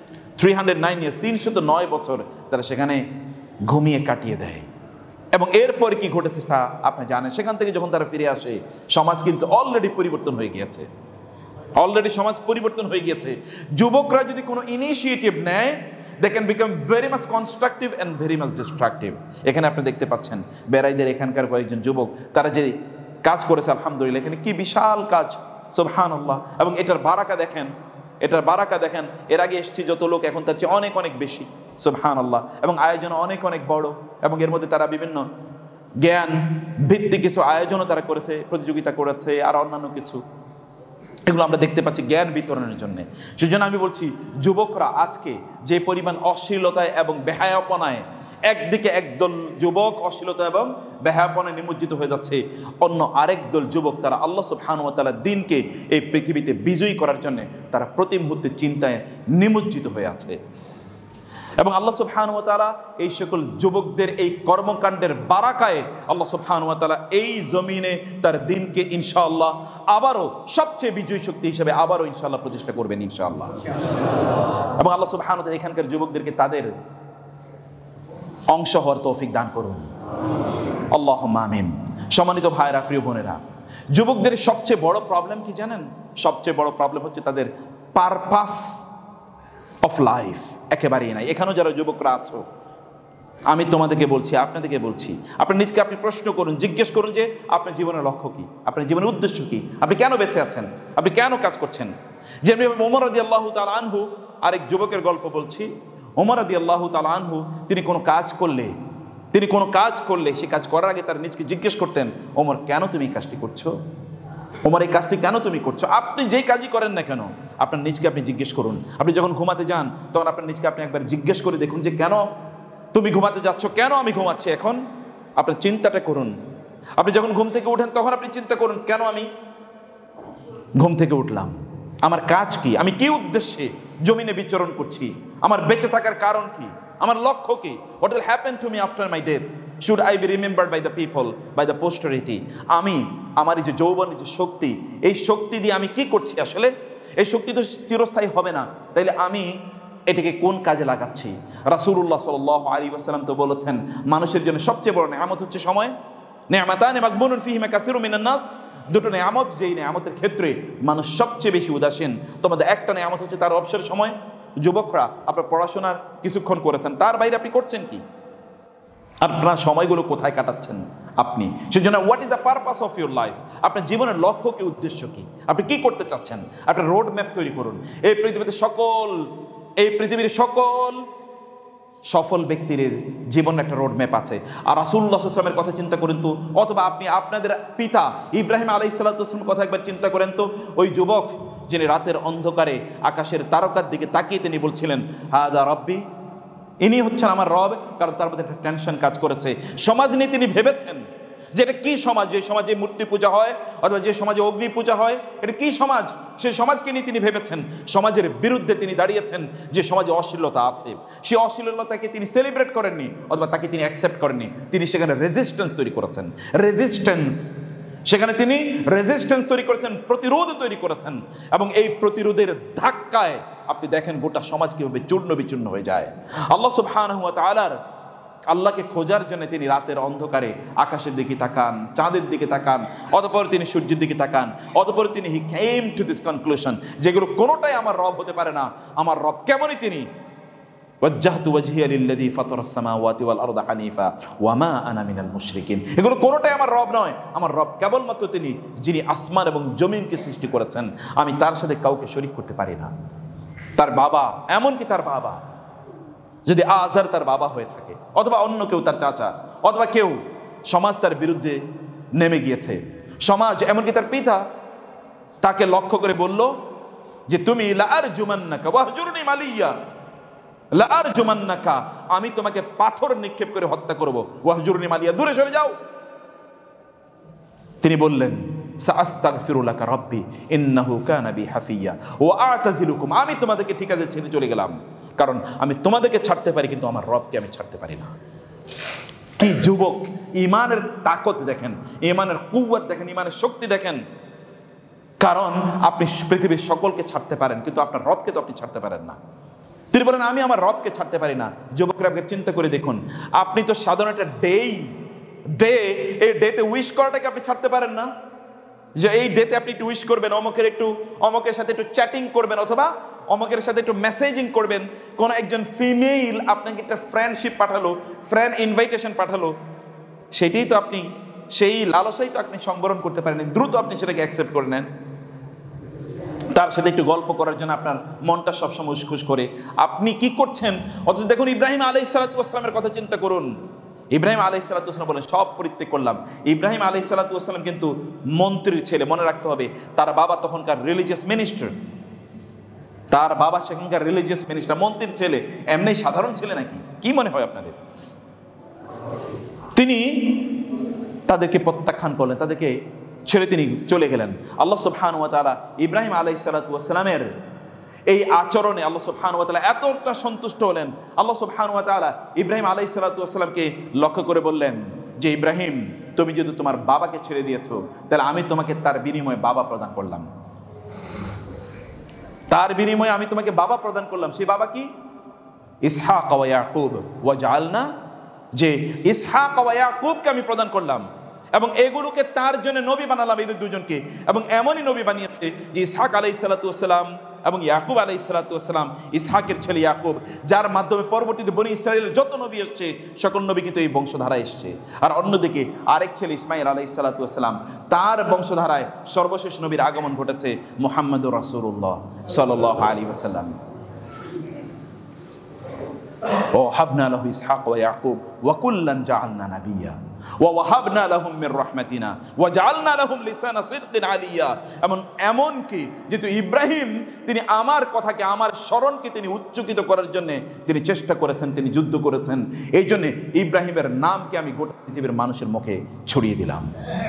Speaker 1: 309 বছর তারা সেখানে ঘুমিয়ে কাটিয়ে দেয়। এবং এরপরে কি ঘটেছে তা আপনি জানেন। সেখান থেকে যখন তারা ফিরে আসে, সমাজ কিন্তু অলরেডি পরিবর্তন হয়ে গিয়েছে, যুবকরা যদি কোনো ইনিশিয়েটিভ নেয় they can become very much constructive and very much destructive. এখানে আপনি দেখতে পাচ্ছেন বেড়াইদের এখানকার কয়েকজন যুবক তারা যে কাজ করেছে আলহামদুলিল্লাহ, এখানে কি বিশাল কাজ, সুবহানাল্লাহ। এবং এটার বারাকা দেখেন, এটার বারাকা দেখেন। এর আগে এসছি যত লোক, এখন তার চেয়ে অনেক অনেক বেশি, সুবহানাল্লাহ। এবং আয়োজন অনেক অনেক বড়, এবং এর মধ্যে তারা বিভিন্ন জ্ঞান ভিত্তিক কিছু আয়োজনও তারা করেছে, প্রতিযোগিতা করেছে আর অন্যান্য কিছু, এগুলো আমরা দেখতে পাচ্ছি জ্ঞান বিতরণের জন্য। সেজন্য আমি বলছি যুবকরা আজকে যে পরিমাণ অশ্লীলতায় এবং বেহায়াপনায়, একদিকে একদল যুবক অশ্লীলতা এবং বেহায়াপনায় নিমজ্জিত হয়ে যাচ্ছে, অন্য আরেক দল যুবক তারা আল্লাহ সুবহানাহু ওয়া তাআলার দ্বীনকে এই পৃথিবীতে বিজয়ী করার জন্য তারা প্রতি মুহূর্তে চিন্তায় নিমজ্জিত হয়ে আছে। এবং আল্লাহ সুবহানাহু ওয়া তাআলা এই সকল যুবকদের এই কর্মকাণ্ডের বারাকায় আল্লাহ সুবহানাহু ওয়া তাআলা এই জমিনে তার দ্বীনকে ইনশাআল্লাহ আবারও সবচেয়ে বিজয়ী শক্তি হিসেবে আবারও ইনশাআল্লাহ প্রতিষ্ঠা করবেন ইনশাআল্লাহ। এবং আল্লাহ সুবহানাহু ওয়া তাআলা এখানকার যুবকদেরকে তাদের অংশ হওয়ার তৌফিক দান করুন, আল্লাহুম্মা আমিন। সম্মানিত ভাইরা, প্রিয় বোনেরা, যুবকদের সবচেয়ে বড় প্রবলেম কি জানেন? সবচেয়ে বড় প্রবলেম হচ্ছে তাদের পারপাস অফ লাইফ একেবারেই নাই। এখানেও যারা যুবকরা আছো, আমি তোমাদেরকে বলছি, আপনাদেরকে বলছি, আপনি নিজকে আপনি প্রশ্ন করুন, জিজ্ঞেস করুন যে আপনার জীবনের লক্ষ্য কি, আপনার জীবনের উদ্দেশ্য কি, আপনি কেন বেঁচে আছেন, আপনি কেন কাজ করছেন। যেমনি ওমর রাদিয়াল্লাহু তাআলা আনহু, আরেক যুবকের গল্প বলছি। ওমর রাদিয়াল্লাহু তাআলা আনহু তিনি কোনো কাজ করলে সে কাজ করার আগে তার নিজকে জিজ্ঞেস করতেন, ওমর কেন তুমি এই কাজটি করছো, ওমর এই কাজটি কেন তুমি করছো। আপনি যেই কাজই করেন না কেন আপনার নিজকে আপনি জিজ্ঞেস করুন। আপনি যখন ঘুমাতে যান তখন আপনার নিজকে আপনি একবার জিজ্ঞেস করে দেখুন যে কেন তুমি ঘুমাতে যাচ্ছ, কেন আমি ঘুমাচ্ছি এখন। আপনার চিন্তাটা করুন। আপনি যখন ঘুম থেকে উঠেন তখন আপনি চিন্তা করুন, কেন আমি ঘুম থেকে উঠলাম, আমার কাজ কি, আমি কি উদ্দেশ্যে জমিনে বিচরণ করছি, আমার বেঁচে থাকার কারণ কি, আমার লক্ষ্য কি। What will happen to me after my death, should I be remembered by the people, by the posterity. আমি আমার এই যে যৌবনের যে শক্তি, এই শক্তি দিয়ে আমি কি করছি আসলে, এই শক্তি তো চিরস্থায়ী হবে না, তাইলে আমি এটাকে কোন কাজে লাগাচ্ছি। রাসূলুল্লাহ সাল্লাল্লাহু আলাইহি ওয়াসাল্লাম তো বলেছেন মানুষের জন্য সবচেয়ে বড় নেয়ামত হচ্ছে সময়। নেয়ামাতানি মাগবুনুন ফীহিমা কাসীরুম মিনান নাস, দুটো নেয়ামত, যেই নেয়ামতের ক্ষেত্রে মানুষ সবচেয়ে বেশি উদাসীন, তোমাদের একটা নেয়ামত হচ্ছে তার অবসর সময়। যুবকরা আপনার পড়াশোনার কিছুক্ষণ করেছেন, তার বাইরে আপনি করছেন কি, আপনার সময়গুলো কোথায় কাটাচ্ছেন আপনি। সেজন্য what is the purpose of your life, আপনার জীবনের লক্ষ্য কি, উদ্দেশ্য কি, আপনি কি করতে চাচ্ছেন। আপনার রোড ম্যাপ তৈরি করুন। এই পৃথিবীর সকল সফল ব্যক্তির জীবনের একটা রোড ম্যাপ আছে। আর রাসূলুল্লাহ সাল্লাল্লাহু আলাইহি ওয়াসাল্লামের কথা চিন্তা করেন তো, অথবা আপনি আপনাদের পিতা ইব্রাহিম আলাইহিস সালাতু ওয়াস সালামের কথা একবার চিন্তা করেন তো। ওই যুবক যিনি রাতের অন্ধকারে আকাশের তারকার দিকে তাকিয়ে তিনি বলছিলেন, হাদা রব্বি, ইনি হচ্ছেন আমার রব। কারণ তার মধ্যে একটা টেনশন কাজ করেছে। সমাজ নিয়ে তিনি ভেবেছেন যে এটা কি সমাজ, যে সমাজে মূর্তি পূজা হয় অথবা যে সমাজে অগ্নি পূজা হয়, এটা কি সমাজ। সেই সমাজকে নিয়ে তিনি ভেবেছেন। সমাজের বিরুদ্ধে তিনি দাঁড়িয়েছেন। যে সমাজে অশ্লীলতা আছে, সেই অশ্লীলতাকে তিনি সেলিব্রেট করেননি অথবা তাকে তিনি অ্যাকসেপ্ট করেননি, তিনি সেখানে রেজিস্ট্যান্স তৈরি করেছেন। সেখানে তিনি রেজিস্ট্যান্স তৈরি করেছেন, প্রতিরোধ তৈরি করেছেন। এবং এই প্রতিরোধের ধাক্কায় আপনি দেখেন গোটা সমাজ কিভাবে চূর্ণ বিচূর্ণ হয়ে যায়। আল্লাহ সুবহানাহু ওয়া তাআলার আল্লাহকে খোঁজার জন্য তিনি রাতের অন্ধকারে আকাশের দিকে তাকান, চাঁদের দিকে তাকান, অতঃপর তিনি সূর্যের দিকে তাকান, অতঃপর তিনি he came to this conclusion, যেগুলো কোনোটাই আমার রব হতে পারে না। আমার রব কেমনই তিনি, ওয়াজ্জাহতু ওয়াজহিয়া লিল্লাযী ফাতারাস সামাওয়াতি ওয়াল আরদা হানিফা ওয়া মা আনা মিনাল মুশরিকিন। এগুলো কোনোটাই আমার রব নয়। আমার রব কেবলমাত্র তিনি যিনি আসমান এবং জমিনকে সৃষ্টি করেছেন। আমি তার সাথে কাউকে শরীক করতে পারি না। তার বাবা, এমনকি তার বাবা যদি আযার তার বাবা হয়ে থাকে, অথবা অন্য কেউ তার চাচা, অথবা কেউ সমাজ তার বিরুদ্ধে নেমে গিয়েছে, সমাজ এমনকি তার পিতা তাকে লক্ষ্য করে বলল যে তুমি লা আরজুমান্নাকা ওয়াহজুরনি মালিয়া, লা আরজুমান্নাকা, আমি তোমাকে পাথর নিক্ষেপ করে হত্যা করব, ওয়াহজুরনি মালিয়া, দূরে সরে যাও। তিনি বললেন সাআস্তাগফিরু লাকা রাব্বি ইন্নাহু কানা বি হাফিয়া ওয়া আ'তাজিলুকুম, আমি তোমাদেরকে ঠিক আছে ছেড়ে চলে গেলাম, কারণ আমি তোমাদেরকে ছাড়তে পারি কিন্তু আমার রবকে আমি ছাড়তে পারি না। কি যুবক, ইমানের তাকত দেখেন, ইমানের কুওয়াত দেখেন, ইমানের শক্তি দেখেন। কারণ আপনি পৃথিবীর সকলকে ছাড়তে পারেন কিন্তু আপনার রবকে তো আপনি ছাড়তে পারেন না। তিনি বলেন আমি আমার রবকে ছাড়তে পারি না। যুবকরা চিন্তা করে দেখুন, আপনি তো সাধারণ একটা এই ডেতে উইশ করাটাকে আপনি ছাড়তে পারেন না, যে এই ডেতে আপনি একটু উইশ করবেন, অমুকের সাথে একটু চ্যাটিং করবেন, অথবা অমুকের সাথে একটু মেসেজিং করবেন, কোনো একজন ফিমেল আপনাকে একটা ফ্রেন্ডশিপ পাঠালো, ফ্রেন্ড ইনভাইটেশন পাঠালো, সেটাই তো আপনি, সেই লালসাই তো আপনি সংবরণ করতে পারেন, দ্রুত আপনি সেটাকে অ্যাকসেপ্ট করে নেন। তার সাথে একটু গল্প করার জন্য আপনার মনটা সবসময় উসখুস করে, আপনি কি করছেন? অথচ দেখুন ইব্রাহিম আলাইহিস সালামের কথা চিন্তা করুন। ইব্রাহিম আলাইহিস সালাম বলেন সব পরিত্যাগ করলাম। ইব্রাহিম আলাইহিস সালাম কিন্তু মন্ত্রীর ছেলে, মনে রাখতে হবে। তার বাবা তখনকার রিলিজিয়াস মিনিস্টার, তার বাবা সেখানকার রিলিজিয়াস মিনিস্টার, মন্ত্রীর ছেলে, এমনি সাধারণ ছেলে নাকি? কি মনে হয় আপনাদের? তিনি তাদেরকে প্রত্যাখ্যান করলেন, তাদেরকে ছেড়ে তিনি চলে গেলেন। আল্লাহ সুবহানাহু ওয়া তাআলা ইব্রাহিম আলাইহিস সালামের এই আচরণে আল্লাহ সুবহানাহু ওয়া তাআলা এতটা সন্তুষ্ট হলেন। আল্লাহ সুবহানাহু ওয়া তাআলা ইব্রাহিম আলাইহিস সালামকে লক্ষ্য করে বললেন যে, ইব্রাহিম, তুমি যদি তোমার বাবাকে ছেড়ে দিয়েছো, তাহলে আমি তোমাকে তার বিনিময়ে বাবা প্রদান করলাম। তার বিনিময়ে আমি তোমাকে বাবা প্রদান করলাম। সেই বাবা কি? ইসহাক ওয়া ইয়াকুব ওয়া জাআলনা, যে ইসহাক ওয়া ইয়াকুবকে আমি প্রদান করলাম এবং এগুলোকে তার জন্য নবী বানালাম, এদের দুজনকে। এবং এমনই নবী বানিয়েছে যে ইসহাক আলাইহিস সালাম এবং ইয়াকুব আলাইহিস সালাম, ইসহাকের ছেলে ইয়াকুব, যার মাধ্যমে পরবর্তীতে বনি ইসরায়েলের যত নবী এসছে সকল নবী কিন্তু এই বংশধারায় এসছে। আর অন্যদিকে আরেক ছেলে ইসমাইল আলাইহিস সালাম, তার বংশধারায় সর্বশেষ নবীর আগমন ঘটেছে মুহাম্মদুর রাসূলুল্লাহ সাল্লাল্লাহু আলাইহি ওয়াসাল্লাম। ووهبنا له إسحاق ويعقوب وكلا جعلنا نبيا ووهبنا لهم من رحمتنا وجعلنا لهم لسان صدق عليا। এমন কি যেহেতু ইব্রাহিম তিনি আমার কথাকে, আমার স্মরণকে তিনি উচ্চকিত করার জন্য তিনি চেষ্টা করেছেন, তিনি যুদ্ধ করেছেন। এই জন্য ইব্রাহিমের নামকে আমি গোটা পৃথিবীর মানুষের মুখে ছড়িয়ে দিলাম,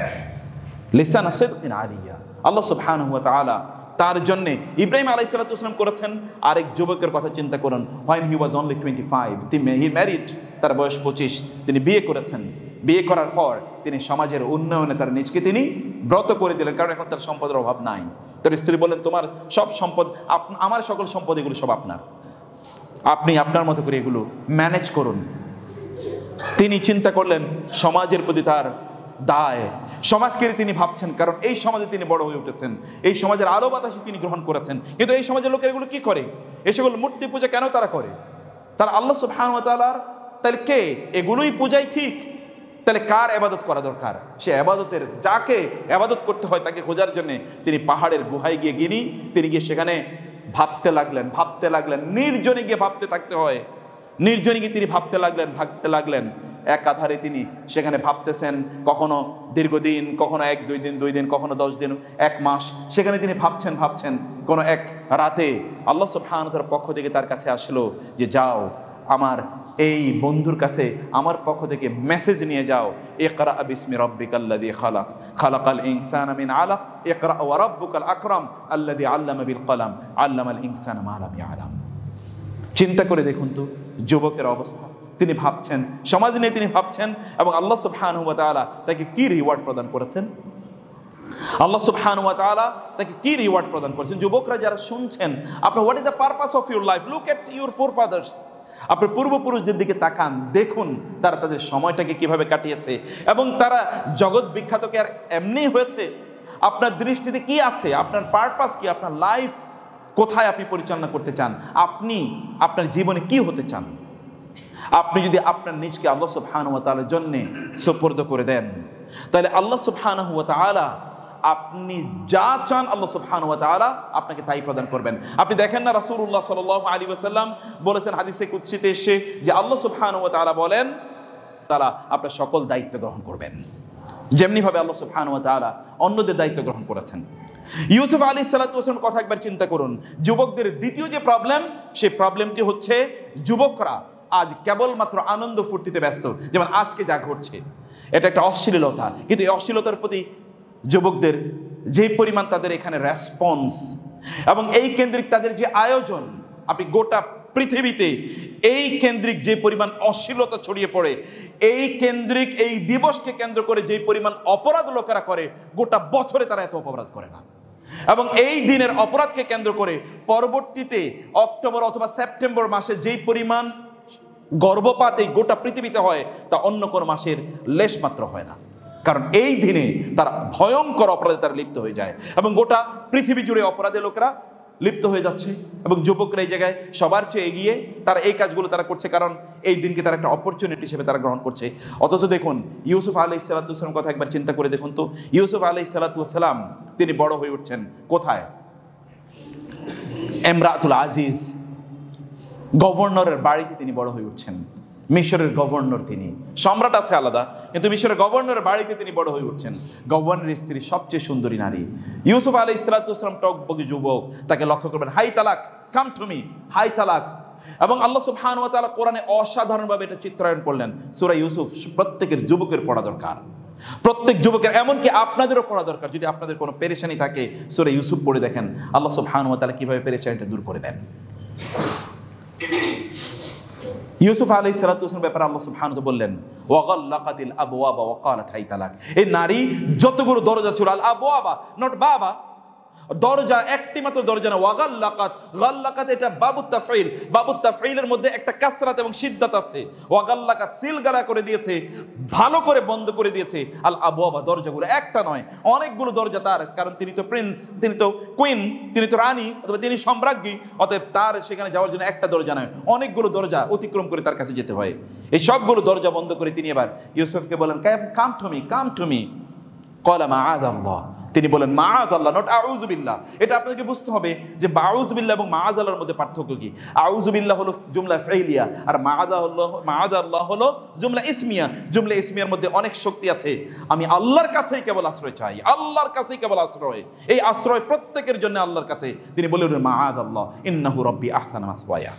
Speaker 1: লিসান সিদক আলিয়া। আল্লাহ সুবহানাহু ওয়া তাআলা তার জন্য ইব্রাহিম আলাইহিস সালাম করেছেন। আরেক যুবকের কথা চিন্তা করুন, when he was only 25 he married, তার বয়স 25, তিনি বিয়ে করেছেন। বিয়ে করার পর তিনি সমাজের উন্নয়নে তার নিজকে তিনি ব্রত করে দিলেন, কারণ এখন তার সম্পদের অভাব নাই। তার স্ত্রী বললেন, তোমার সব সম্পদ, আমার সকল সম্পদ, এগুলো সব আপনার, আপনি আপনার মতো করে এগুলো ম্যানেজ করুন। তিনি চিন্তা করলেন সমাজের প্রতি তার দায়, সমাজকে তিনি ভাবছেন, কারণ এই সমাজে তিনি বড় হয়ে উঠেছেন, এই সমাজের আলো বাতাসে তিনি গ্রহণ করেছেন। কিন্তু এই সমাজের লোকের এগুলো কি করে? এই সকল মূর্তি পূজা কেন তারা করে? তারা আল্লাহ সুবহানাহু ওয়া তাআলার, তাহলে কে এগুলোই পূজাই ঠিক, তাহলে কার ইবাদত করা দরকার? সে ইবাদতের, যাকে ইবাদত করতে হয় তাকে খোঁজার জন্য তিনি পাহাড়ের গুহায় গিয়ে তিনি গিয়ে সেখানে ভাবতে লাগলেন। নির্জনে গিয়ে ভাবতে থাকতে হয়, নির্জনে গিয়ে তিনি ভাবতে লাগলেন। এক আধারে তিনি সেখানে ভাবতেছেন, কখনো দীর্ঘদিন, কখনো 1-2 দিন, 2 দিন, কখনো 10 দিন, 1 মাস, সেখানে তিনি ভাবছেন। কোনো এক রাতে আল্লাহ সুবহানাহু ওয়া তাআলার পক্ষ থেকে তার কাছে আসলো যে, যাও আমার এই বন্ধুর কাছে আমার পক্ষ থেকে মেসেজ নিয়ে যাও, ইকরা বিসমি রাব্বিকাল্লাযী খালাক, খালাকাল ইনসানা মিন আলাক, ইকরা ওয়া রাব্বুকাল আকরাম আল্লাযী আল্লামা বিল কলম, আল্লামাল ইনসানা মা লাম ইয়ালাম। চিন্তা করে দেখুন তো যুবকের অবস্থা। তিনি ভাবছেন, সমাজ নিয়ে তিনি ভাবছেন, এবং আল্লাহ সুবহানাহু ওয়া তাআলা তাকে কি রিওয়ার্ড প্রদান করেছেন? আল্লাহ সুবহানাহু ওয়া তাআলা তাকে কি রিওয়ার্ড প্রদান করেছেন? যুবকরা যারা শুনছেন, আপনার what is the purpose of your life? Look at your forefathers. আপনার পূর্বপুরুষদের দিকে তাকান, দেখুন তারা তাদের সময়টাকে কিভাবে কাটিয়েছে, এবং তারা জগৎ বিখ্যাত কি আর এমনি হয়েছে? আপনার দৃষ্টিতে কি আছে? আপনার পারপাস কি? আপনার লাইফ কোথায় আপনি পরিচালনা করতে চান? আপনি আপনার জীবনে কি হতে চান? আপনি যদি আপনার নিজকে আল্লাহ সুবহানাহু ওয়া তাআলার জন্য সুপর্দ করে দেন, তাহলে আল্লাহ সুবহানাহু ওয়া তাআলা আপনি যা চান আল্লাহ সুবহানাহু ওয়া তাআলা আপনাকে তাই প্রদান করবেন। আপনি দেখেন না, রাসূলুল্লাহ সাল্লাল্লাহু আলাইহি ওয়াসাল্লাম বলেছেন, হাদিসে কুদসিতে এসে, যে আল্লাহ সুবহানাহু ওয়া তাআলা বলেন, তারা আপনার সকল দায়িত্ব গ্রহণ করবেন, যেমনিভাবে আল্লাহ সুবহানাহু ওয়া তাআলা অন্যদের দায়িত্ব গ্রহণ করেছেন। ইউসুফ আলাইহিস সালাতু ওয়াস সালামের কথা একবার চিন্তা করুন। যুবকদের দ্বিতীয় যে প্রবলেম, সেই প্রবলেমটি হচ্ছে যুবকরা আজ কেবলমাত্র আনন্দ ফুর্তিতে ব্যস্ত। যেমন আজকে যা ঘটছে, এটা একটা অশ্লীলতা, কিন্তু এই অশ্লীলতার প্রতি যুবকদের যে পরিমাণ তাদের এখানে রেসপন্স, এবং এই কেন্দ্রিক তাদের যে আয়োজন, আপনি গোটা পৃথিবীতে এই কেন্দ্রিক যে পরিমাণ অশ্লীলতা ছড়িয়ে পড়ে, এই কেন্দ্রিক এই দিবসকে কেন্দ্র করে যে পরিমাণ অপরাধ লোকেরা করে, গোটা বছরে তারা এত অপরাধ করে না। এবং এই দিনের অপরাধকে কেন্দ্র করে পরবর্তীতে অক্টোবর অথবা সেপ্টেম্বর মাসে যেই পরিমাণ গর্ভপাত এই গোটা পৃথিবীতে হয়, তা অন্য কোনো মাসের লেশ মাত্র হয় না। কারণ এই দিনে তারা ভয়ঙ্কর অপরাধে তারা লিপ্ত হয়ে যায়, এবং গোটা পৃথিবী জুড়ে অপরাধে লোকেরা লিপ্ত হয়ে যাচ্ছে এবং যুবকরা এই জায়গায় সবার চেয়ে এগিয়ে তারা এই কাজগুলো তারা করছে, কারণ এই দিনকে তারা একটা অপরচুনিটি হিসেবে তারা গ্রহণ করছে। অথচ দেখুন ইউসুফ আলাইহিস সালাম কথা একবার চিন্তা করে দেখুন তো, ইউসুফ আলাইহিস সালাম তিনি বড় হয়ে উঠছেন কোথায়? ইমরাতুল আজিজ, গভর্নরের বাড়িতে তিনি বড় হয়ে উঠছেন। মিশরের গভর্নর, তিনি সম্রাট আছে আলাদা, কিন্তু মিশরের গভর্নরের বাড়িতে তিনি বড় হয়ে উঠছেন। গভর্নরের স্ত্রী সবচেয়ে সুন্দরী নারী। ইউসুফ আলাইহিস সালাম টকবগে যুবক, তাকে লক্ষ্য করবেন, হাই তালাক, কাম টু মি, হাই তালাক। এবং আল্লাহ সুবহানাহু ওয়া তাআলা কোরআনে অসাধারণভাবে এটা চিত্রায়ন করলেন। সূরা ইউসুফ প্রত্যেকের যুবকের পড়া দরকার, প্রত্যেক যুবকের, এমনকি আপনাদেরও পড়া দরকার। যদি আপনাদের কোনো পেরেশানি থাকে সূরা ইউসুফ পড়ে দেখেন আল্লাহ সুবহানাহু ওয়া তাআলা কিভাবে পেরেশানিটা দূর করে দেন। ইউসুফ আলাইহিস সালাম ব্যাপারে আল্লাহ সুবহানাহু ওয়া তাআলা বললেন, ওয়াগাল্লাকাতিল আবওয়াবা ওয়া ক্বালাত হাই তালাক। এই নারী যতগুলো দরজা ছিল, আল আবওয়াবা নট বাবা, দরজা একটি মাত্র দরজা না, ওয়াগাল্লাকাত, গাল্লাকাত এটা বাবুত তাফঈল, বাবুত তাফঈলের মধ্যে একটা কাসরাত এবং শিদ্দাত আছে। ওয়াগাল্লাকাত সিলগালা করে দিয়েছে, ভালো করে বন্ধ করে দিয়েছে। আল আবওয়াবা দরজাগুলো একটা নয়, অনেকগুলো দরজা তার, কারণ তিনি তো প্রিন্স, তিনি তো কুইন, তিনি তো রানী, অথবা তিনি সম্রাজ্ঞী, অতএব তার সেখানে যাওয়ার জন্য একটা দরজা নয়, অনেকগুলো দরজা অতিক্রম করে তার কাছে যেতে হয়। এই সবগুলো দরজা বন্ধ করে তিনি এবার ইউসুফকে বলেন, come to me, come to me. ক্বালা মাআযাল্লাহ, তিনি বলেন মাআযাল্লাহ, নট আউযু বিল্লাহ। এটা আপনাকে বুঝতে হবে যে আউযু বিল্লাহ এবং মাআযাল্লাহর মধ্যে পার্থক্য কি। আউযু বিল্লাহ হলো জুমলা ফাইলিয়া, আর মাআযাল্লাহ হলো জুমলা ইসমিয়া। জুমলা ইসমিয়ার মধ্যে অনেক শক্তি আছে। আমি আল্লাহর কাছেই কেবল আশ্রয় চাই, আল্লাহর কাছেই কেবল আশ্রয়, এই আশ্রয় প্রত্যেকের জন্য আল্লাহর কাছে। তিনি বললেন মাআযাল্লাহ ইন্নাহু রাব্বি আহসানা মাসওয়ায়া।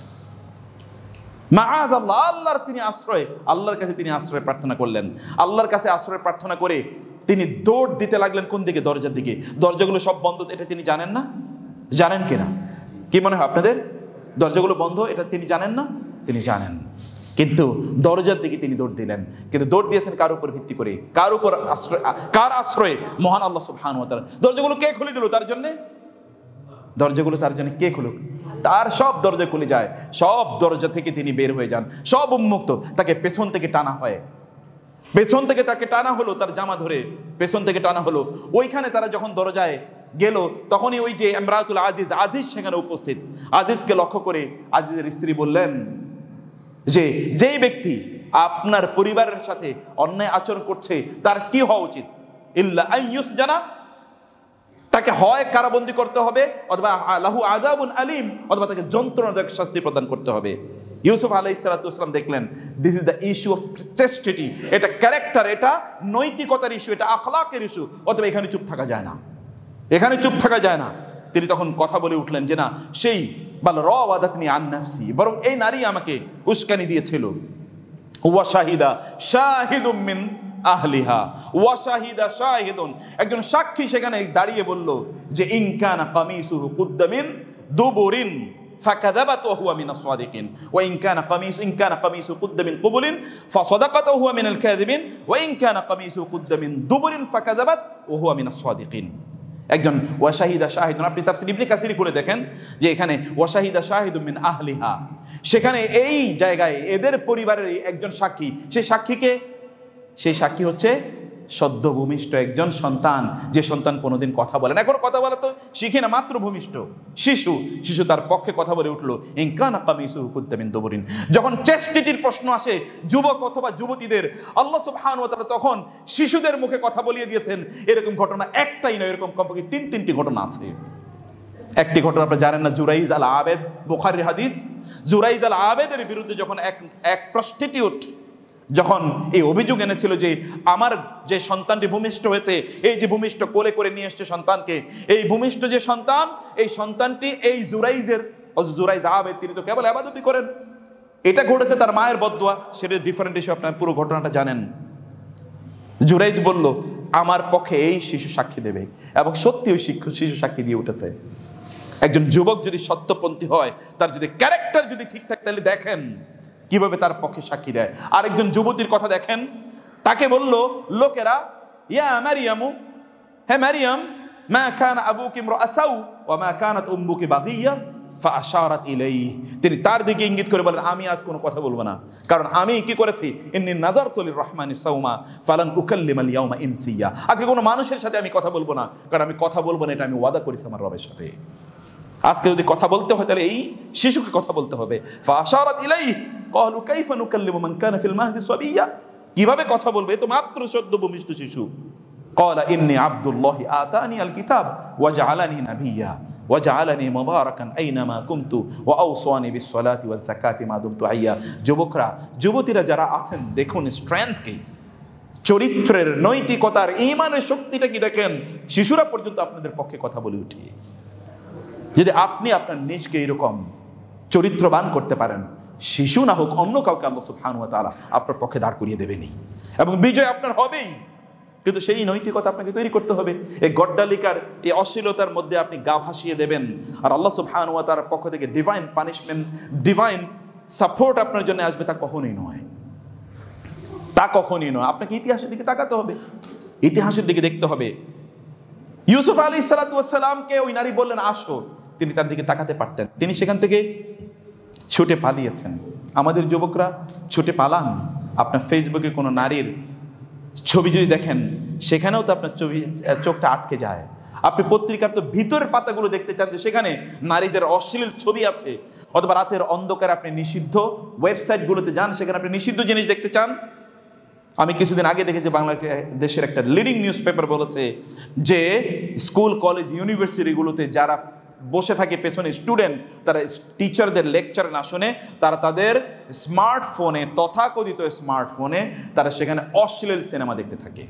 Speaker 1: মাআযাল্লাহ, আল্লাহর তিনি আশ্রয়, আল্লাহর কাছে তিনি আশ্রয় প্রার্থনা করলেন। আল্লাহর কাছে আশ্রয় প্রার্থনা করে তিনি দৌড় দিতে লাগলেন কোন দিকে? দরজার দিকে। দরজাগুলো সব বন্ধ, এটা তিনি জানেন না? জানেন কিনা? কি মনে হয় আপনাদের? দরজাগুলো বন্ধ এটা তিনি জানেন না? তিনি জানেন, কিন্তু দরজার দিকে তিনি দৌড় দিলেন। কিন্তু দৌড় দিয়েছেন কার উপর ভিত্তি করে? কার উপর আশ্রয়? কার আশ্রয়ে? মহান আল্লাহ সুবহানাহু ওয়া তাআলা। দরজাগুলো কে খুলে দিল তার জন্য? দরজাগুলো তার জন্য কে খুলুক? তার সব দরজা খুলে যায়, সব দরজা থেকে তিনি বের হয়ে যান, সব উন্মুক্ত। তাকে পেছন থেকে টানা হয়, পেছন থেকে তাকে টানা হলো, তার জামা ধরে পেছন থেকে টানা হলো। ওইখানে তারা যখন দরজায় গেল, তখনই ওই যে ইমরাতুল আজিজ, আজিজ সেখানে উপস্থিত। আজিজকে লক্ষ্য করে আজিজের স্ত্রী বললেন যে যেই ব্যক্তি আপনার পরিবারের সাথে অন্যায় আচরণ করছে তার কি হওয়া উচিত? ইল্লা আইয়ুসজানা, তাকে হয় কারাবন্দী করতে হবে, অথবা লাহু আযাবুন আলীম, অথবা তাকে যন্ত্রণাদায়ক শাস্তি প্রদান করতে হবে। ইউসুফ আলাইহিস সালাম দেখলেন this is the issue of chastity, এটা ক্যারেক্টার, এটা নৈতিকতার ইস্যু, এটা আখলাকের ইস্যু, অথবা এখানে চুপ থাকা যায় না, এখানে চুপ থাকা যায় না। তিনি তখন কথা বলে উঠলেন যে না, সেই বাল রাওয়াদাতনি আন নাফসি, বরং এই নারী আমাকে উস্কানি দিয়েছিল। ওয়া শাহিদা শাহিদুম মিন আহলিহা ওয়া শাহিদা শাহিদুন, একজন সাক্ষী সেখানে দাঁড়িয়ে বলল যে ইন কানা কামিসুহু কুদ্দা মিন দুবুরিন ফাকাযাবাত ওয়া হুয়া মিনাস সাদিকিন ওয়া ইন কানা কামিসুহু কুদ্দা মিন কুবুলিন ফাসাদাকাত ওয়া হুয়া মিনাল কাযিবিন ওয়া ইন কানা কামিসুহু কুদ্দা মিন দুবুরিন ফাকাযাবাত ওয়া হুয়া মিনাস সাদিকিন। একজন ওয়া শাহিদা শাহিদুন, আপনি তাফসীর ইবনে কাসির করে দেখেন যে এখানে ওয়া শাহিদা শাহিদুম মিন আহলিহা, সেখানে এই জায়গায় এদের পরিবারের একজন সাক্ষী। সেই সাক্ষীকে, সেই সাক্ষী হচ্ছে সদ্য ভূমিষ্ঠ একজন সন্তান, যে সন্তান কোনোদিন কথা বলে না, এখন কথা বলা তো শিখে না, মাত্র ভূমিষ্ঠ শিশু। শিশু তার পক্ষে কথা বলে উঠলো, ইন কানা কামিসুহু কুদ্দা মিন দুবুরিন। যখন চেস্টিটির প্রশ্ন আসে যুবক অথবা যুবতীদের, আল্লাহ সুবহানাহু ওয়া তাআলা তখন শিশুদের মুখে কথা বলিয়ে দিয়েছেন। এরকম ঘটনা একটাই নয়, এরকম কমপক্ষে তিনটি ঘটনা আছে। একটি ঘটনা আপনারা জানেন না, জুরাইজ আল আবেদ, বুখারীর হাদিস। জুরাইজ আল আবেদের বিরুদ্ধে যখন এক প্রস্টিটিউট যখন এই অভিযোগ এনেছিল যে আমার যে সন্তানটি ভূমিষ্ঠ হয়েছে, এই যে ভূমিষ্ঠ কোলে করে নিয়ে এসছে সন্তানকে, এই ভূমিষ্ঠ যে সন্তান, এই সন্তানটি এই জুরাইজ আবেদ, তিনি তো কেবল ইবাদতই করেন। এটা ঘটেছে তার মায়ের বদদুয়া, সেটা ডিফারেন্ট ইস্যু, আপনার পুরো ঘটনাটা জানেন। জুরাইজ বলল আমার পক্ষে এই শিশু সাক্ষী দেবে, এবং সত্যি ওই শিশু সাক্ষী দিয়ে উঠেছে। একজন যুবক যদি সত্যপন্থী হয়, তার যদি ক্যারেক্টার যদি ঠিকঠাক, তাহলে দেখেন কিভাবে তার পক্ষে সাক্ষী দেয়। আরেকজন যুবতীর কথা দেখেন, তাকে বলল লোকেরা, ইয়া মারিয়ামু, হে মারিয়াম, মা কানা আবুকি ইমরাআ সাউ ওয়া মা কানাত উম্মুকি বাগিয়া ফাআশারাত ইলাইহি। তিনি তার দিকে ইঙ্গিত করে বলেন আমি আজ কোনো কথা বলবো না, কারণ আমি কি করেছি, ইন্নী নাযারতু লিররহমানি সাওমা ফালান উকাল্লিমাল ইয়াওমা ইনসিয়া। আজকে কোনো মানুষের সাথে আমি কথা বলবো না, কারণ আমি কথা বলবো না, এটা আমি ওয়াদা করেছি আমার রবের সাথে। আজকে যদি কথা বলতে হয় তাহলে এই শিশুকে কথা বলতে হবে। ফাআশারাত ইলাইহি ক্বালু কাইফা নুকাল্লিমু মান কানা ফিল মাহদি সাবিয়্যা, কিভাবে কথা বলবে, এ তো মাত্র সদ্য ভূমিষ্ঠ শিশু। ক্বালা ইন্নী আব্দুল্লাহি আতানি আল কিতাব ওয়া জাআলানি নাবিয়্যা ওয়া জাআলানি মুবারাকান আইনামা কুনতু ওয়া আওসানি বিস সালাতি ওয়াজ যাকাতি মা দুমতু হাইয়্যা। যুবকরা, যুবতীরা যারা আছেন, দেখুন স্ট্রেংথ কি, চরিত্রের, নৈতিকতার, ঈমানের শক্তিটা কি দেখেন। শিশুরা পর্যন্ত আপনাদের পক্ষে কথা বলে উঠে। যদি আপনি আপনার নিজকে এরকম চরিত্রবান করতে পারেন, শিশু না হোক অন্য কাউকে আল্লাহ সুবহানাহু ওয়া তাআলা আপনার পক্ষে দাঁড় করিয়ে দেবেনই, এবং বিজয় আপনার হবেই। কিন্তু সেই নৈতিকতা আপনাকে তৈরি করতে হবে। এই গড্ডালিকার, এই অশ্লীলতার মধ্যে আপনি গা ভাসিয়ে দেবেন, আর আল্লাহ সুবহানাহু ওয়া তাআলার পক্ষ থেকে ডিভাইন পানিশমেন্ট, ডিভাইন সাপোর্ট আপনার জন্য আসবে, তা কখনোই নয়, তা কখনোই নয়। আপনাকে ইতিহাসের দিকে তাকাতে হবে, ইতিহাসের দিকে দেখতে হবে। ইউসুফ আলাইহিস সালাতু ওয়াস সালামকে ওই নারী বললেন আসো, তিনি তার দিকে তাকাতে পারতেন, তিনি সেখান থেকে ছুটে পালিয়েছেন। আমাদের যুবকরা ছুটে পালান। আপনার ফেসবুকে কোনো নারীর ছবি যদি দেখেন, সেখানেও তো আপনার চোখটা আটকে যায়। আপনি পত্রিকার তো ভিতরের পাতাগুলো দেখতে চান যে সেখানে নারীদের অশ্লীল ছবি আছে, অথবা রাতের অন্ধকারে আপনি নিষিদ্ধ ওয়েবসাইটগুলোতে যান, সেখানে আপনি নিষিদ্ধ জিনিস দেখতে চান। আমি কিছুদিন আগে দেখেছি বাংলাদেশের একটা লিডিং নিউজ পেপার বলেছে যে স্কুল, কলেজ, ইউনিভার্সিটিগুলোতে যারা বসে থাকে পেছনে স্টুডেন্ট, তারা টিচারদের লেকচার না শুনে তারা তাদের স্মার্টফোনে, তথাকথিত স্মার্টফোনে তারা সেখানে অশ্লীল সিনেমা দেখতে থাকে।